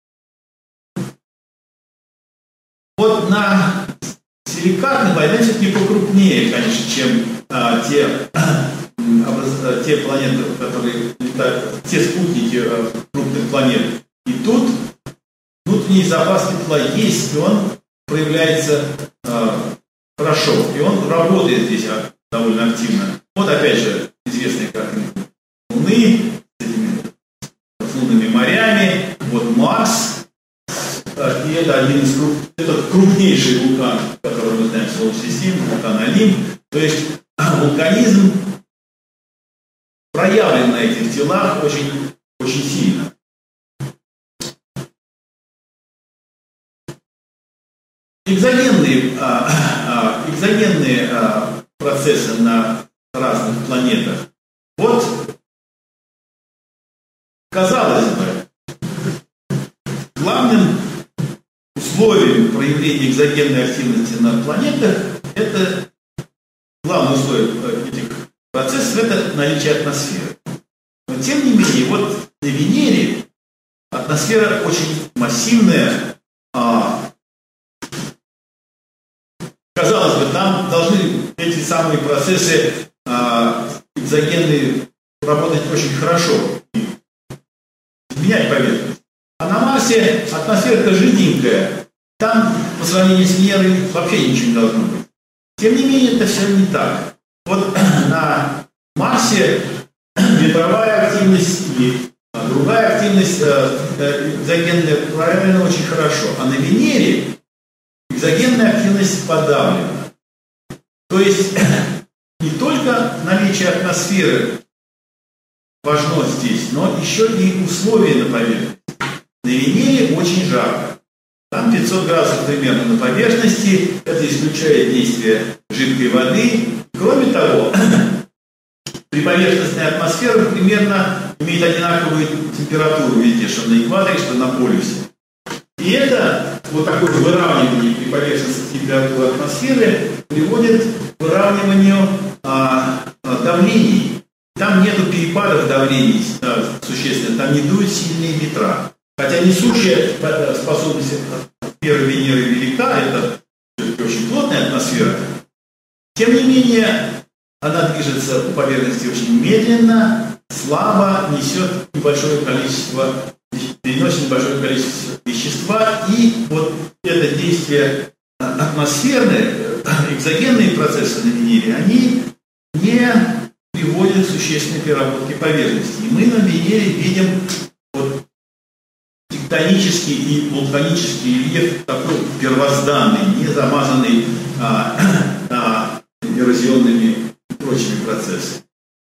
Вот на силикатной войне все-таки покрупнее, конечно, чем а, те, образ, те планеты, которые летают, те спутники а, крупных планет. И тут внутренний запас тепла есть, и он проявляется а, хорошо, и он работает здесь довольно активно. Вот опять же известная картинка Луны с этими с лунными морями. Вот Марс, и это один из круп... это крупнейший вулкан, который мы знаем в Солнечной системе, вулкан Олимп. То есть вулканизм проявлен на этих телах очень, очень сильно. Экзогенные, а, а, экзогенные а, процессы на разных планетах. Вот, казалось бы, главным условием проявления экзогенной активности на планетах, это главное условие этих процессов, это наличие атмосферы. Но тем не менее, вот на Венере атмосфера очень массивная. А, Казалось бы, там должны эти самые процессы э, экзогенные работать очень хорошо и менять поверхность. А на Марсе атмосфера-то жиденькая, там по сравнению с Венерой вообще ничего не должно быть. Тем не менее, это все не так. Вот на Марсе ветровая активность и другая активность э, экзогенная проявлена очень хорошо, а на Венере экзогенная активность подавлена. То есть не только наличие атмосферы важно здесь, но еще и условия на поверхности. На Венере очень жарко. Там пятьсот градусов примерно на поверхности. Это исключает действие жидкой воды. Кроме того, приповерхностная атмосфера примерно имеет одинаковую температуру везде, что на экваторе, что на полюсе. И это, вот такое выравнивание при поверхностной температуры атмосферы приводит к выравниванию а, а, давлений. Там нет перепадов давлений а, существенно, там не дуют сильные ветра. Хотя несущая способность атмосферы Венеры велика, это очень плотная атмосфера. Тем не менее, она движется по поверхности очень медленно, слабо, несет небольшое количество переносит небольшое количество вещества, и вот это действие атмосферное, экзогенные процессы на Венере, они не приводят к существенной переработке поверхности. И мы на Венере видим вот тектонический и вулканический рельеф такой первозданный, не замазанный а, а, эрозионными и прочими процессами.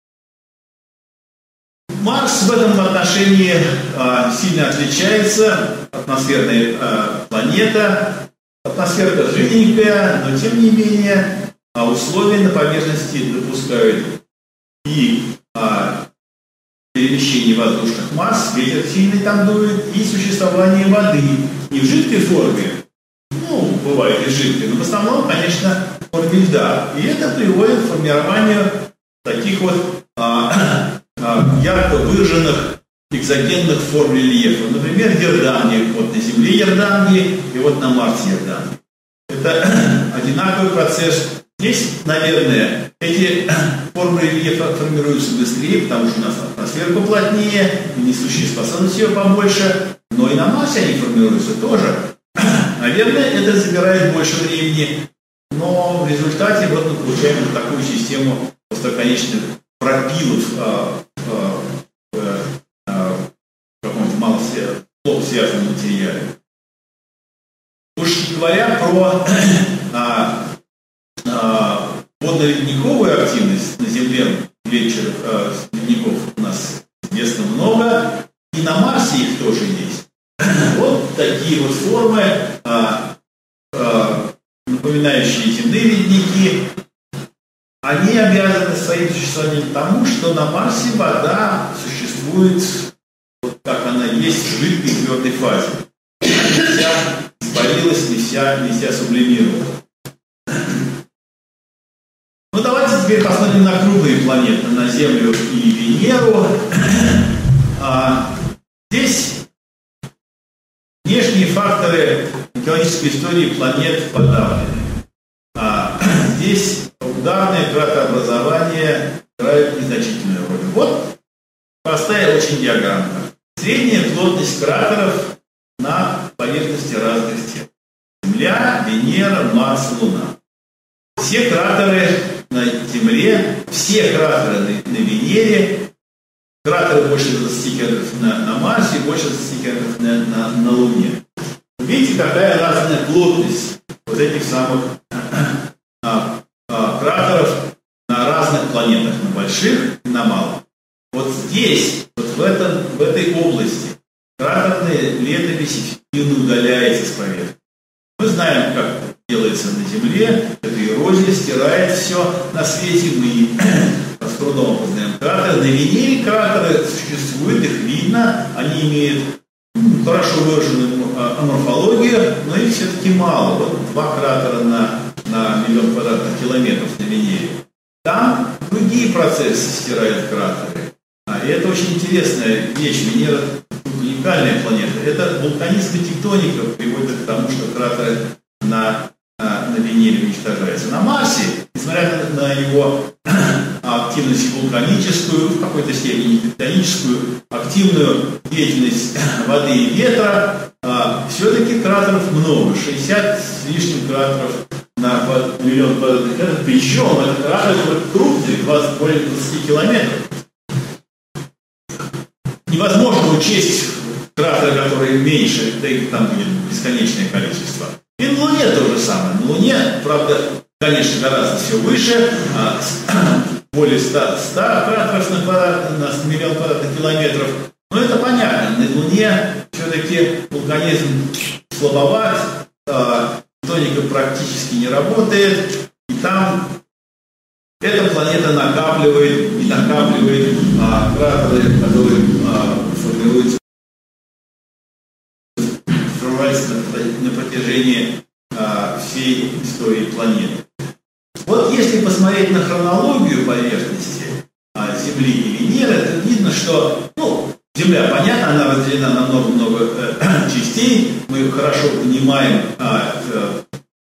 Марс в этом отношении а, сильно отличается, атмосферная а, планета. Атмосфера жиденькая, но тем не менее а, условия на поверхности допускают и а, перемещение воздушных масс, ветер сильный там дует, и существование воды не в жидкой форме, ну, бывает и жидкой, но в основном, конечно, в форме льда. И это приводит к формированию таких вот а, ярко выраженных экзогенных форм рельефа. Например, Ерданги. Вот на Земле Ерданги и вот на Марсе Ерданги. Это одинаковый процесс. Здесь, наверное, эти формы рельефа формируются быстрее, потому что у нас атмосфера поплотнее, и несущая способность ее побольше. Но и на Марсе они формируются тоже. Наверное, это забирает больше времени. но в результате вот мы получаем вот такую систему остроконечных пропилов а, а, а, а, в каком-то мало плохо связанном материале. Уж не говоря про а, а, водно-ледниковую активность на Земле, вечер а, ледников у нас известно много, и на Марсе их тоже есть. Вот такие вот формы, а, а, напоминающие земные ледники, они обязаны своим существованием тому, что на Марсе вода существует, вот как она есть, в жидкой и твердой фазе. Не вся испарилась, не вся, не вся сублимировалась. Ну давайте теперь посмотрим на круглые планеты, на Землю и Венеру. А, здесь внешние факторы геологической истории планет подавлены. А, здесь ударные кратообразования играют незначительную роль. Вот простая очень диаграмма. Средняя плотность кратеров на поверхности разных систем. Земля, Венера, Марс, Луна. Все кратеры на Земле, все кратеры на, на Венере, кратеры больше двадцати километров на, на Марсе, больше двадцати километров на, на, на Луне. Видите, какая разная плотность вот этих самых а, а, кратеров на разных планетах, на больших и на малых. Вот здесь, вот в, этом, в этой области, кратерная летопись эффективно удаляется с поверхности. Мы знаем, как делается на Земле, эта эрозия стирает все на свете, мы с трудом познаем кратеры. На Венере кратеры существуют, их видно, они имеют хорошо выраженную аморфологию, но их все-таки мало. Вот два кратера на, на миллион квадратных километров на Венере. Там другие процессы стирают кратеры. А, и это очень интересная вещь. Венера уникальная планета. Это вулканическая тектоника приводит к тому, что кратеры на, на, на Венере уничтожаются. На Марсе, несмотря на, на его активность вулканическую, в какой-то степени тектоническую, активную деятельность воды и ветра, а, все-таки кратеров много. шестьдесят с лишним кратеров на миллион квадратных километров. Причем это кратеры крупные, двадцать, более двадцати километров. Невозможно учесть кратеры, которые меньше, да их там будет бесконечное количество. И на Луне то же самое. На Луне, правда, конечно, гораздо все выше, а, более ста, ста кратеров на, квадрат, на миллион квадратных километров. Но это понятно. На Луне все-таки вулканизм слабоват, а, тоника практически не работает, и там эта планета накапливает и накапливает а, кратеры, которые а, формируются на, на протяжении а, всей истории планеты. Вот если посмотреть на хронологию поверхности а, Земли и Венеры, то видно, что ну, Земля, понятно, она разделена на много-много э, частей. Мы хорошо понимаем а, э,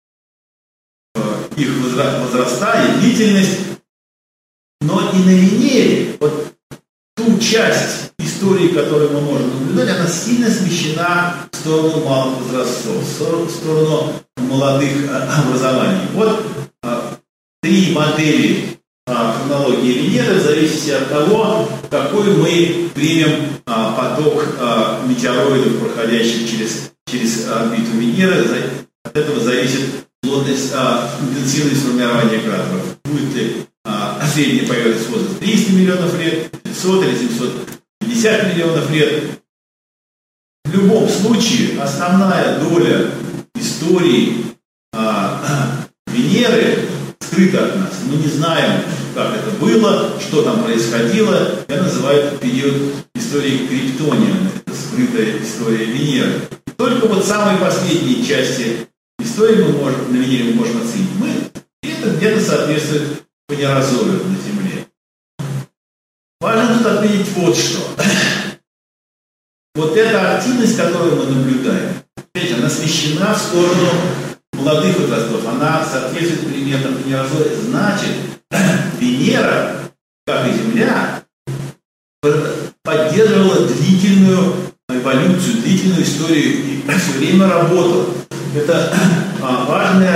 их возраста и длительность, но и на Венере вот ту часть истории, которую мы можем наблюдать, она сильно смещена в сторону малых возрастов, в сторону молодых образований. Вот а, три модели а, хронологии Венеры в зависимости от того, какой мы примем а, поток а, метеороидов, проходящих через, через орбиту Венеры. От этого зависит плотность, а, интенсивность формирования кратеров. Будет ли а, средняя поверхность возраста триста миллионов лет, пятьсот или семьсот пятьдесят миллионов лет. В любом случае, основная доля истории а, Венеры скрыта от нас. Мы не знаем, как это было, что там происходило. Я называю этот период историей Криптониум. Это скрытая история Венеры. Только вот самые последние части истории мы можем, на Венере мы можем оценить. Мы, и это где-то соответствует панеразолю на Земле. Важно тут отметить вот что. Вот эта активность, которую мы наблюдаем, видите, она смещена в сторону молодых возрастов. Она соответствует примерно панеразоле. Значит, Венера, как и Земля, поддерживала длительную эволюцию, длительную историю и все время работала. Это а, важная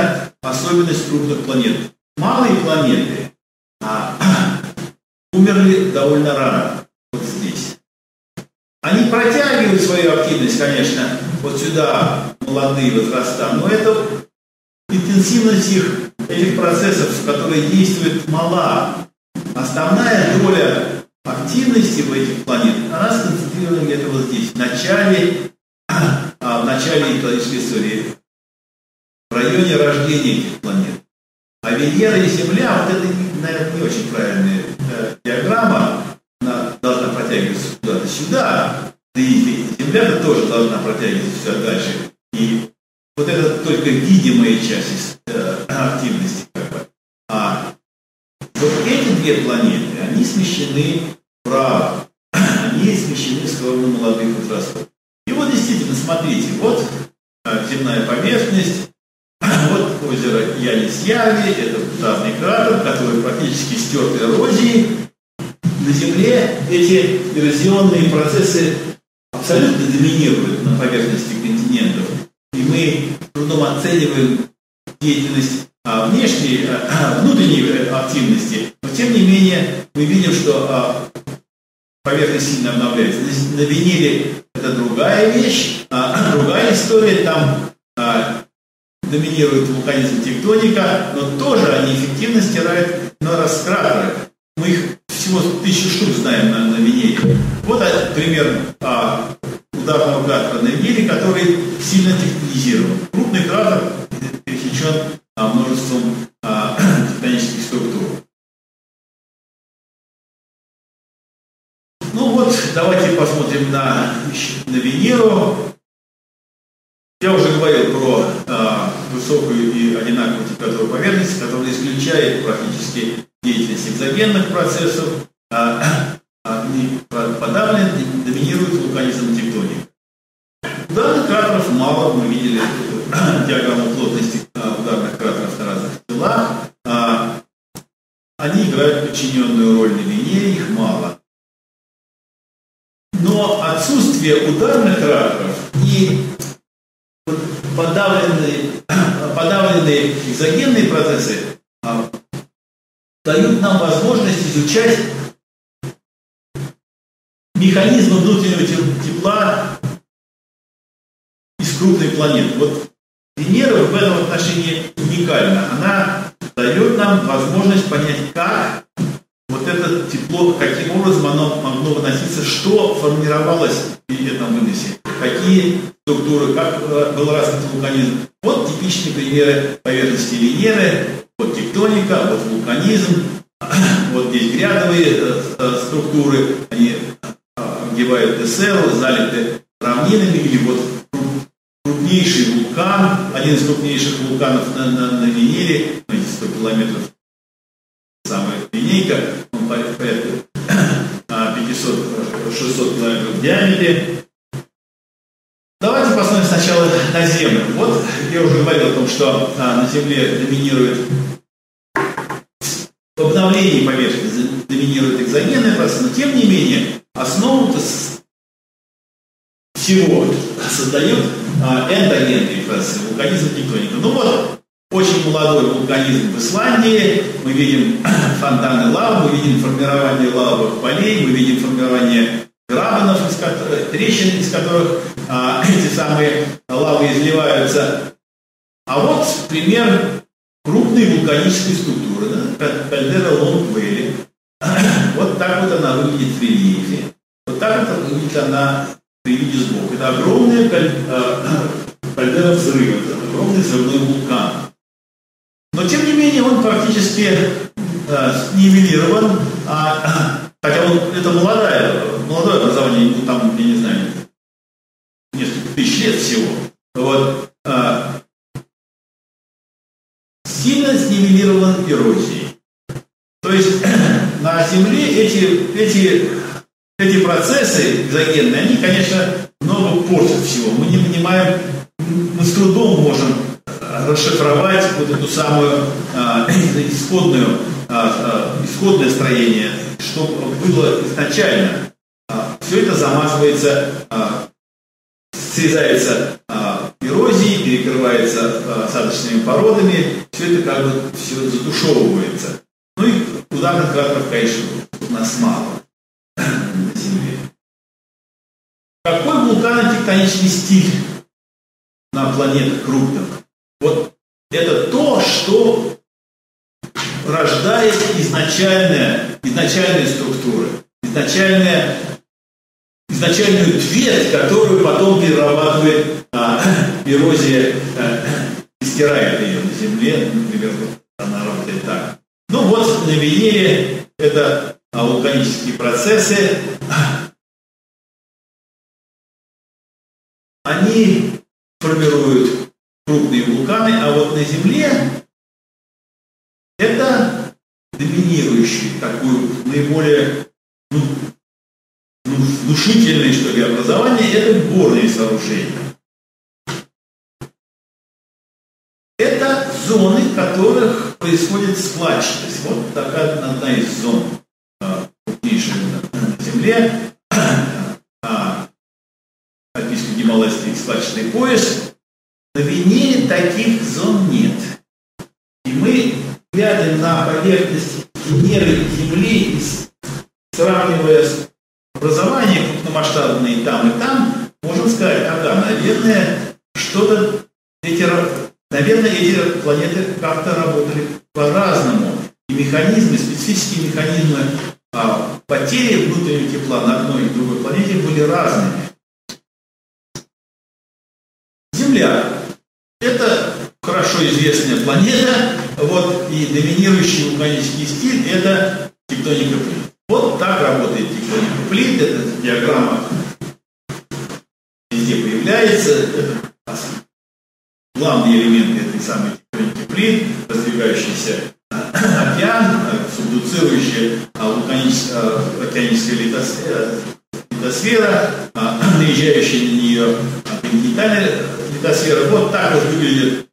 особенность крупных планет. Малые планеты а, умерли довольно рано, вот здесь. Они протягивают свою активность, конечно, вот сюда, молодые возраста, но это интенсивность их, этих процессов, которые действуют, мала. Основная доля активности в этих планетах, она сконцентрирована где-то вот здесь, в начале, а, в начале экологической истории, в районе рождения этих планет. А Венера и Земля, вот это, наверное, не очень правильная э, диаграмма, она должна протягиваться куда-то сюда, да и Земля тоже должна протягиваться сюда дальше. И вот это только видимая часть э, активности. Как бы. А вот эти две планеты, они смещены вправо, они смещены в сторону молодых возрастов. И вот действительно, смотрите, вот э, земная поверхность, вот озеро Ялис-Яви, это газный кратер, который практически стерт эрозией. На Земле эти эрозионные процессы абсолютно доминируют на поверхности континентов. И мы с трудом оцениваем деятельность а, внешней, а, внутренней активности, но тем не менее мы видим, что а, поверхность сильно обновляется. На, на Венере это другая вещь, а, другая история, там а, доминирует вулканизм, тектоника, но тоже они эффективно стирают на раскратеры. Мы их всего тысячу штук знаем на, на Венере. Вот пример а, ударного кратера на Венере, который сильно тектонизирован. Крупный кратер пересечен а, множеством а, тектонических структур. Ну вот, давайте посмотрим на, на Венеру. Я уже говорил про а, высокую и одинаковую температуру поверхности, которая исключает практически деятельность экзогенных процессов, а, а, подавлен, доминирует вулканизм тектоники. Ударных кратеров мало, мы видели диаграмму плотности а, ударных кратеров на разных телах. А, они играют подчиненную роль на Венере, их мало. Но отсутствие ударных кратеров и подавленные, подавленные экзогенные процессы а, дают нам возможность изучать механизмы внутреннего тепла из крупной планеты. Вот Венера в этом отношении уникальна. Она дает нам возможность понять, как вот это тепло, каким образом оно могло выноситься, что формировалось в этом выносе, какие структуры, как был развит вулканизм. Вот типичные примеры поверхности Венеры, вот тектоника, вот вулканизм, вот здесь грядовые структуры, они огибают Тессеру, залиты равнинами, или вот крупнейший вулкан, один из крупнейших вулканов на, на, на Венере, эти сто километров, самая линейка, он порядка пятьсот-шестьсот километров в диаметре. Давайте посмотрим сначала на Землю. Вот я уже говорил о том, что а, на Земле доминирует в обновлении поверхности, доминирует экзогенный процесс, но тем не менее основу-то всего создают а, эндогенные процессы, вулканизм, тектоника. Ну вот, очень молодой вулканизм в Исландии, мы видим фонтаны лавы, мы видим формирование лавовых полей, мы видим формирование грабанов, из которых, трещин, из которых а, эти самые лавы изливаются. А вот пример крупной вулканической структуры, да? Кальдера Лонг-Вэлли. Вот так вот она выглядит в рельефе. Вот так вот выглядит она при виде сбоку. Это огромная каль... кальдера взрыва, это огромный взрывной вулкан. Но тем не менее он практически э, нивелирован, а, хотя он, это молодое, молодое образование, ну, там, я не знаю, несколько тысяч лет всего. Вот, э, сильно снивелирован эрозией. То есть на Земле эти, эти, эти процессы экзогенные, они, конечно, много портят всего. Мы не понимаем, мы с трудом можем расшифровать вот эту самую а, исходную, а, а, исходное строение, что было изначально. А, все это замазывается, а, срезается а, эрозией, эрозией, перекрывается осадочными породами, все это как бы все затушевывается. Ну и ударных кратеров, конечно, у нас мало на Земле. Какой вулканотектонический стиль на планетах крупных? Вот это то, что рождает изначальная, изначальные структуры, изначальная, изначальную твердь, которую потом перерабатывает а, эрозия, а, стирает ее на Земле, например, она работает так. Ну вот на Венере это а, вулканические процессы, они формируют крупные вулканы, а вот на Земле это доминирующий, такой наиболее ну, ну, внушительное, что ли, образование, это горные сооружения. Это зоны, в которых происходит складчатость. Вот такая одна из зон крупнейшая на Земле. Альпийско-гималайский складчатый пояс. На Венере таких зон нет. И мы, глядя на поверхность Венеры и Земли, сравнивая с образованием крупномасштабные там и там, можем сказать, ага, наверное, что-то эти, наверное, эти планеты как-то работали по-разному. И механизмы, специфические механизмы а, потери внутреннего тепла на одной и другой планете были разными. Земля – это хорошо известная планета, вот, и доминирующий вулканический стиль – это тектоника плит. Вот так работает тектоника плит, эта диаграмма везде появляется, это главные элементы этой самой тектоники плит, раздвигающийся океан, субдуцирующая океаническая литосфера, наезжающая на нее континентальная литосфера. Вот так вот выглядит,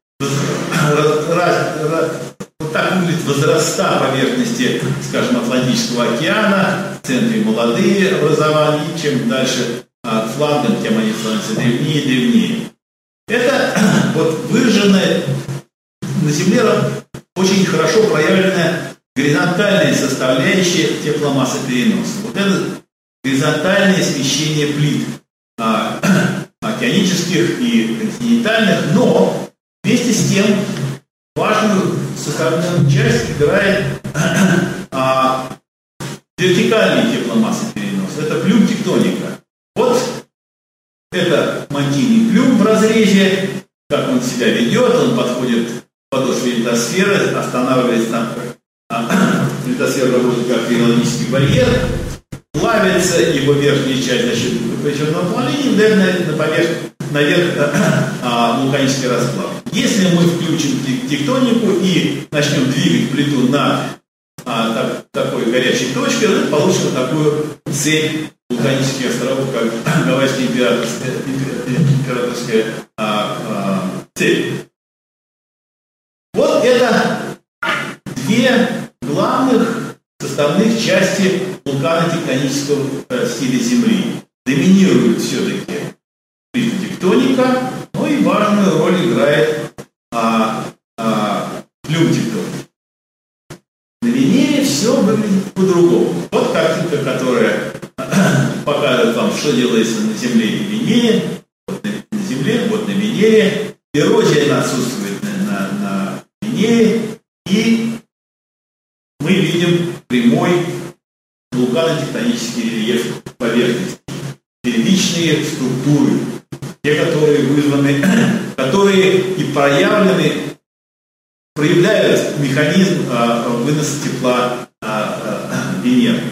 вот так выглядит возраста поверхности, скажем, Атлантического океана, в центре молодые образования, и чем дальше от флангом, тем они становятся древнее и древнее. Это вот выраженная на Земле очень хорошо проявленная горизонтальная составляющая тепломассопереноса. Вот это горизонтальное смещение плит а, океанических и континентальных, но вместе с тем важную составную часть играет а, вертикальный тепломассоперенос. Это плюм-тектоника. Вот это мантийный плюм в разрезе, как он себя ведет, он подходит к подошве литосферы, останавливается там, а, литосфера работает как геологический барьер, плавится его верхняя часть за счет выпрещенного плавления, дает на поверхность, наверх а, вулканический расплав. Если мы включим тектонику и начнем двигать плиту на а, так, такой горячей точке, мы получим такую цепь вулканических островов, как Гавайская императорская, императорская а, а, цепь. Вот это две главных составных части вулканотектонического э, стиля Земли. Доминирует все-таки плитотектоника, но и важную роль играет а, а, плюм-тектоника. На Венере все выглядит по-другому. Вот картинка, которая показывает вам, что делается на Земле и Венере. Вот на, на Земле, вот на Венере. Эрозия отсутствует на, на, на Венере. И мы видим прямой вулканотектонический рельеф поверхности. Первичные структуры, те, которые вызваны, которые и проявлены, проявляют механизм а, выноса тепла а, а, Венеры.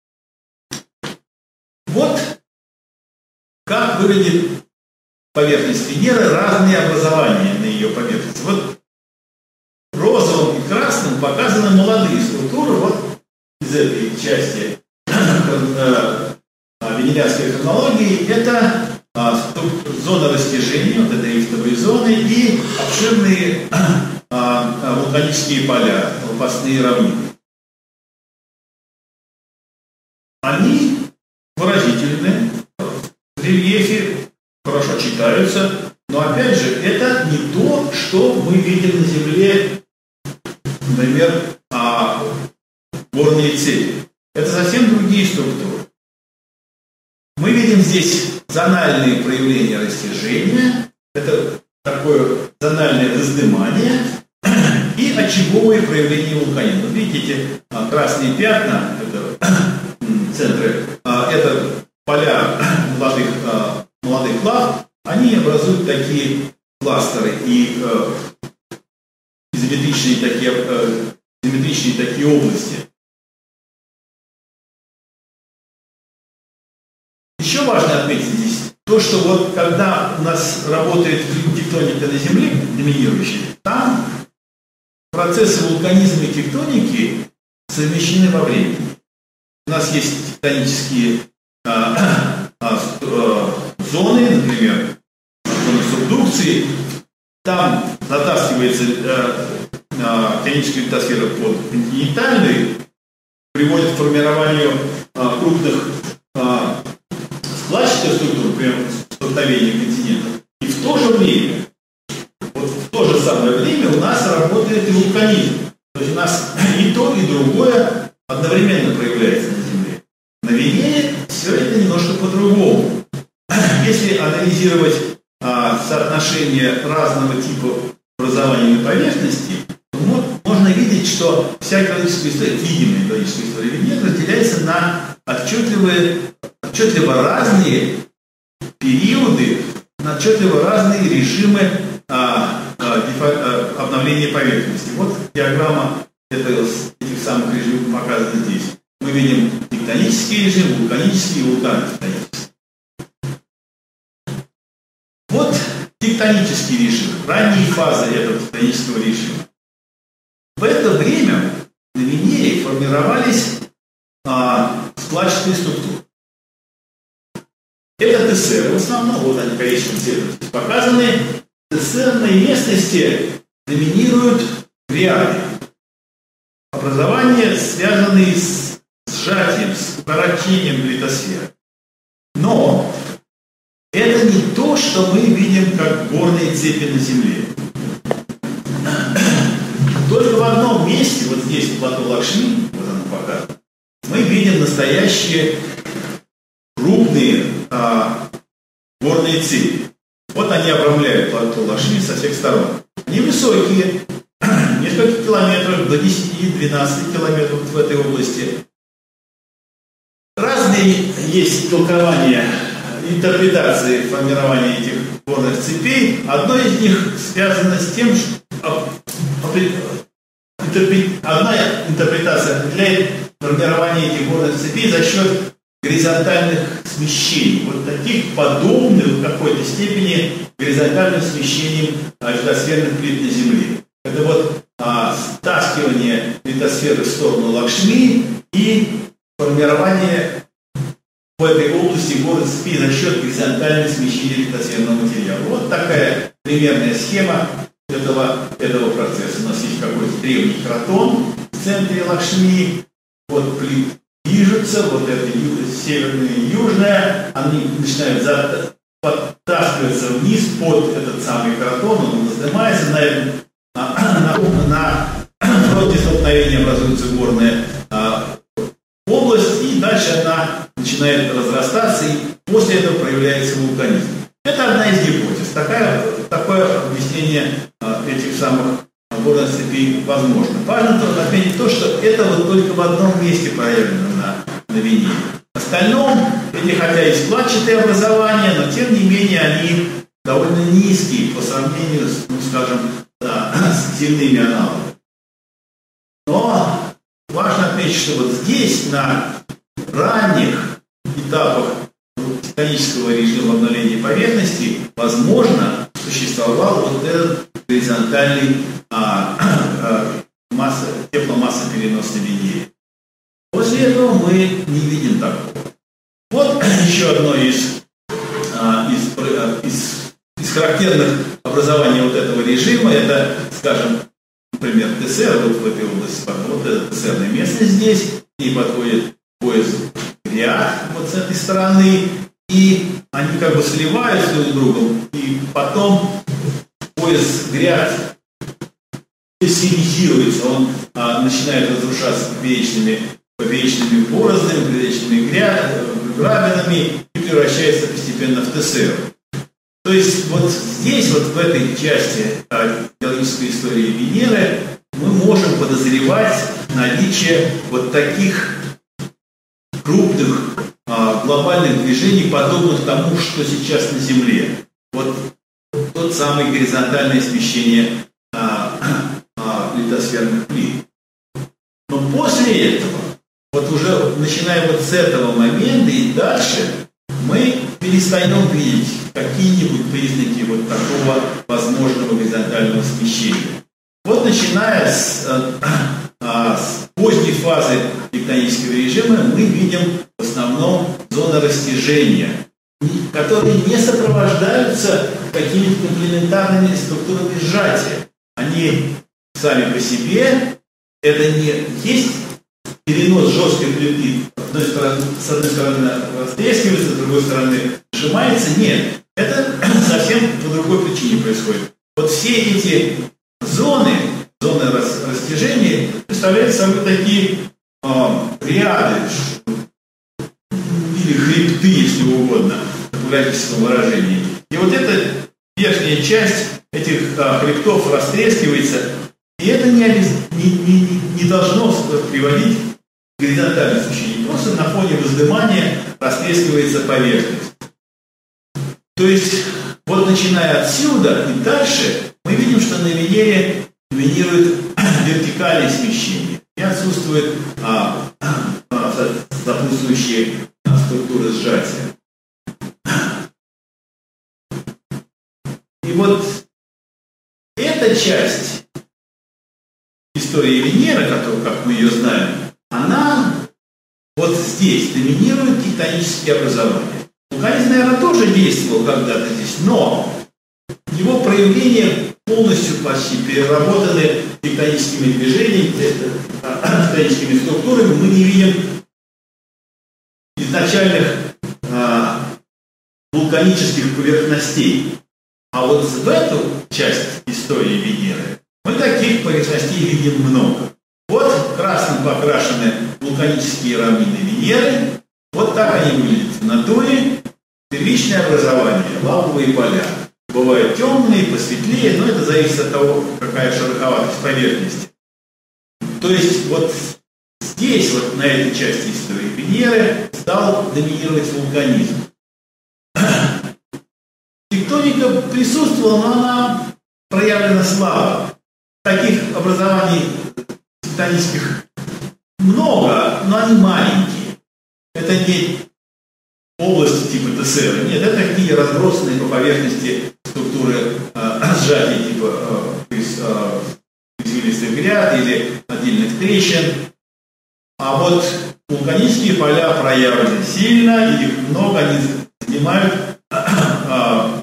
Вот как выглядит поверхность Венеры, разные образования на ее поверхности. Вот розовым и красным показаны молодые структуры. Вот из этой части венерианской хронологии это зона растяжения, вот это рифтовые зоны и обширные вулканические поля, лопастные равнины. Они выразительны, в рельефе хорошо читаются, Но опять же, это не то, что мы видим на Земле, например, а, горные цепи. Это совсем другие структуры. Мы видим здесь зональные проявления растяжения, это такое зональное вздымание и очаговые проявления вулканизма. Видите, красные пятна, это центры, это поля молодых, молодых лав, они образуют такие кластеры и изометричные такие, изометричные такие области. Еще важно отметить здесь то, что вот когда у нас работает тектоника на Земле, доминирующая, там процессы вулканизма и тектоники совмещены во времени. У нас есть тектонические а, а, а, зоны, например, зоны субдукции, там затаскивается а, а, тектоническая литосфера под континентальной, приводит к формированию а, крупных а, складчатых структур, например, столкновения континентов. И в то же время, вот в то же самое время у нас работает и вулканизм. То есть у нас и то, и другое одновременно проявляется на Земле. На Венере все это немножко по-другому. Если анализировать а, соотношение разного типа образования на поверхности, то можно видеть, что вся экологическая история, видимая экологическая история Венеры разделяется на отчетливые, отчетливо разные периоды, на отчетливо разные режимы а, а, дефо, а, обновления поверхности. Вот диаграмма этого, этих самых режимов показана здесь. Мы видим тектонический режим, вулканический и вулканотектонический. Вот тектонический режим, ранние фазы этого тектонического режима. В это время на Венере формировались а, складчатые структуры. Это тессеры в основном, вот они количеством цветов показаны. Тессерные местности доминируют реалии. Образования, связанные с сжатием, с укорочением литосферы. Но это не то, что мы видим как горные цепи на Земле. Только в одном месте, вот здесь, в плато Лакшми, вот оно показано, мы видим настоящие крупные а, горные цепи. Вот они обрамляют плато Лакшми со всех сторон. Они высокие, несколько километров, до десяти-двенадцати километров в этой области. Разные есть толкования, интерпретации формирования этих горных цепей. Одно из них связано с тем, что одна интерпретация определяет формирование этих горных цепей за счет горизонтальных смещений, вот таких подобных в какой-то степени горизонтальным смещением литосферных плит на Земле. Это вот а, стаскивание литосферы в сторону Лакшми и формирование в этой области горных цепей за счет горизонтального смещения литосферного материала. Вот такая примерная схема этого, этого процесса. У нас есть какой-то древний кротон в центре Лакшми, вот плит движутся, вот это северное и южное, они начинают подтаскиваться вниз под этот самый кротон, он вздымается, на этом на, на, на роде столкновения образуется горная а, область, и дальше она начинает разрастаться, и после этого проявляется вулканизм. Это одна из гипотез. Такая, такое объяснение а, этих самых горных цепей возможно. Важно отметить то, что это вот только в одном месте проявлено на, на Венере. В остальном, эти хотя и складчатые образования, но тем не менее они довольно низкие по сравнению с, ну, скажем, да, с земными аналогами. Но важно отметить, что вот здесь, на ранних этапах тектонического режима обновления поверхности, возможно, существовал вот этот горизонтальный а, а, масса, тепломассоперенос на Венере. После этого мы не видим такого. Вот еще одно из, а, из, из, из характерных образований вот этого режима, это, скажем, например, тессер, вот в этой области, вот эта тессерная местность здесь, и подходит пояс Риад вот с этой стороны, и они они как бы сливаются друг с другом, и потом пояс гряд синизируется, он а, начинает разрушаться поперечными, поперечными бороздами, поперечными грабинами и превращается постепенно в тесеру. То есть вот здесь, вот в этой части а, геологической истории Венеры, мы можем подозревать наличие вот таких крупных а, глобальных движений, подобных тому, что сейчас на Земле. Вот тот самый горизонтальное смещение а, а, литосферных плит. Но после этого, вот уже начиная вот с этого момента и дальше, мы перестаем видеть какие-нибудь признаки вот такого возможного горизонтального смещения. Вот начиная с, а, с поздней фазы тектонического режима мы видим в основном зоны растяжения, которые не сопровождаются какими-то комплементарными структурами сжатия. Они сами по себе, это не есть перенос жестких плит, с одной стороны растрескивается, с другой стороны сжимается. Нет, это совсем по другой причине происходит. Вот все эти зоны, зоны растяжения представляют собой такие э, ряды или хребты, если угодно, в популярическом выражении. И вот эта верхняя часть этих э, хребтов растрескивается, и это не, не, не, не должно приводить к горизонтальному смещению. Просто на фоне воздымания растрескивается поверхность. То есть, вот начиная отсюда и дальше, мы видим, что на Венере доминирует вертикальное смещение и отсутствует а, а, сопутствующие а, структуры сжатия. И вот эта часть истории Венеры, которую, как мы ее знаем, она вот здесь доминирует тектонические образования. Вулканизм, наверное, тоже действовал когда-то здесь, но его проявления полностью почти переработаны тектоническими движениями, тектоническими структурами. Мы не видим изначальных а, вулканических поверхностей. А вот в эту часть истории Венеры мы таких поверхностей видим много. Вот красным покрашены вулканические равнины Венеры. Вот так они выглядят в натуре. Первичное образование, лавовые поля. Бывают темные, посветлее, но это зависит от того, какая шероховатость поверхности. То есть вот здесь, вот на этой части истории Венеры, стал доминировать вулканизм. Тектоника присутствовала, но она проявлена слабо. Таких образований тектонических много, но они маленькие. Это не области типа тесеры. Нет, это такие разбросанные по поверхности структуры э, сжатия типа э, э, извилистых гряд или отдельных трещин. А вот вулканические поля проявлены сильно, их много, они занимают э,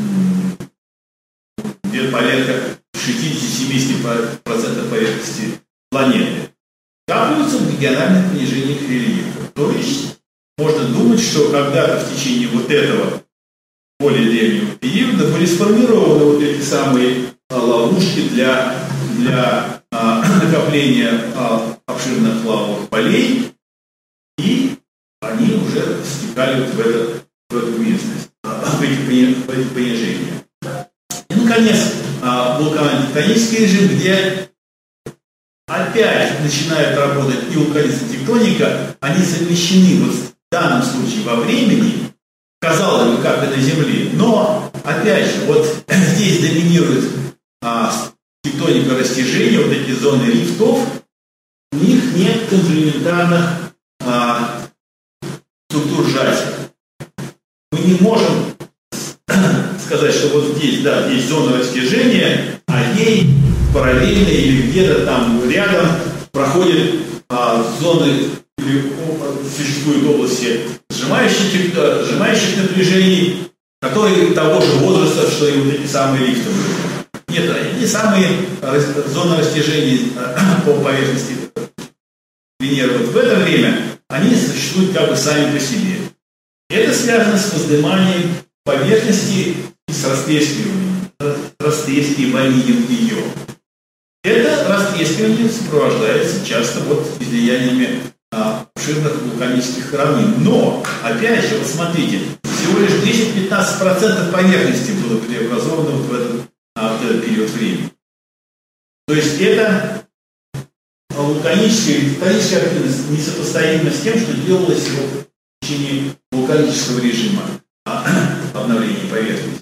где-то порядка шестьдесят-семьдесят процентов поверхности планеты. Скапливаются в региональных понижениях рельефа. То есть можно думать, что когда-то в течение вот этого более древнего периода были сформированы вот эти самые а, ловушки для, для а, накопления а, обширных лавовых полей, и они уже стекали вот в, это, в эту местность, а, в, эти, в эти понижения. И, наконец, а, вулканотектонический режим, где опять начинают работать и вулканизм, и тектоника, они совмещены вот в данном случае во времени, казалось бы, как и на Земле, но, опять же, вот здесь доминирует а, тектоника растяжения, вот эти зоны рифтов, у них нет комплементарных а, структур сжатия. Мы не можем сказать, что вот здесь, да, есть зона растяжения, а ей параллельно или где-то там рядом проходят а, зоны, существуют области сжимающих, сжимающих напряжений, которые того же возраста, что и вот эти самые рифты. Нет, эти самые зоны растяжений по поверхности Венеры вот в это время, они существуют как бы сами по себе. Это связано с воздыманием поверхности и с растрескиванием, растрескиванием ее. Это растрескивание сопровождается часто вот излияниями а, обширных вулканических равнин. Но, опять же, вот смотрите, всего лишь десять-пятнадцать процентов поверхности было преобразовано вот в этот, а, в этот период времени. То есть это вулканическая, вулканическая активность несопоставима с тем, что делалось в течение вулканического режима а, обновления поверхности.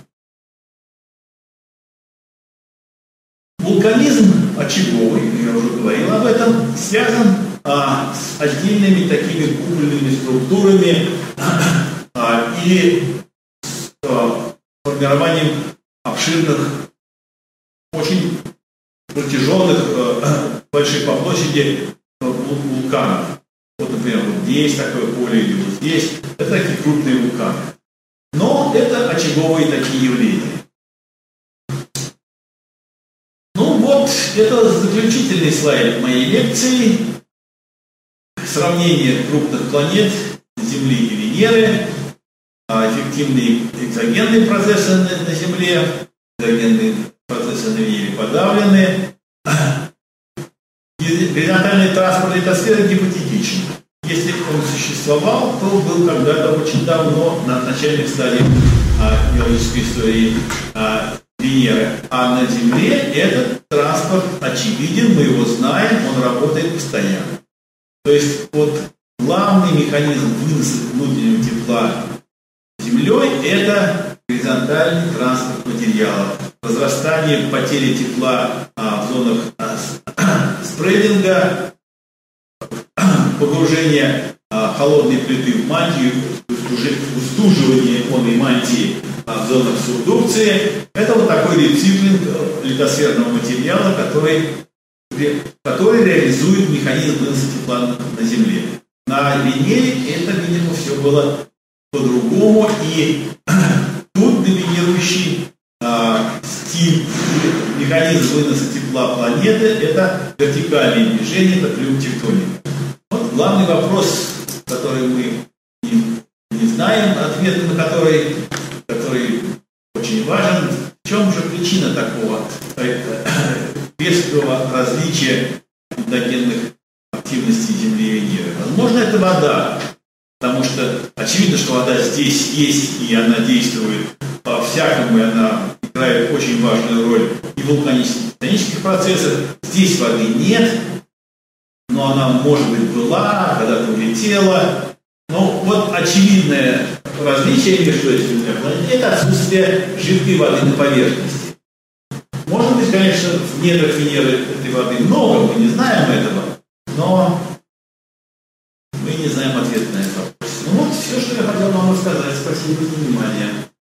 Вулканизм очаговый, я уже говорил об этом, связан а, с отдельными такими купольными структурами а, и с а, формированием обширных, очень протяженных, а, больших по площади вулканов. Вот, например, вот здесь такое поле или вот здесь. Это такие крупные вулканы. Но это очаговые такие явления. Ну вот, это заключительный слайд моей лекции. Сравнение крупных планет Земли и Венеры, эффективные экзогенные процессы на Земле, экзогенные процессы на Венере подавлены. Горизонтальный транспорт литосферы гипотетичен. Если он существовал, то был когда-то очень давно, на начальных стадиях а, биологической истории а, Венеры. А на Земле этот транспорт очевиден, мы его знаем, он работает постоянно. То есть вот главный механизм выноса внутреннего тепла Землей – это горизонтальный транспорт материалов. Разрастание потери тепла а, в зонах а, спрединга, погружение а, холодной плиты в мантию, устуживание ионной мантии а, в зонах субдукции. Это вот такой рециклинг литосферного материала, который, который реализует механизм выноса тепла на Земле. На Венере это, видимо, все было по-другому, и тут доминирующий а, стиль, механизм выноса тепла планеты – это вертикальные движения, это плюм-тектоника. Вот главный вопрос, который мы не, не знаем, ответ на который, который очень важен, в чем же причина такого резкого различия эндогенных активностей Земли и Венеры? Возможно, это вода, потому что очевидно, что вода здесь есть, и она действует по-всякому, и она играет очень важную роль и в вулканических, и тектонических процессах. Здесь воды нет, но она, может быть, была, когда-то улетела. Но вот очевидное различие между этими планетами – это отсутствие жидкой воды на поверхности. Может быть, конечно, в недрах Венеры этой воды много, мы не знаем этого, но мы не знаем ответа на этот вопрос. Ну вот все, что я хотел вам рассказать. Спасибо за внимание.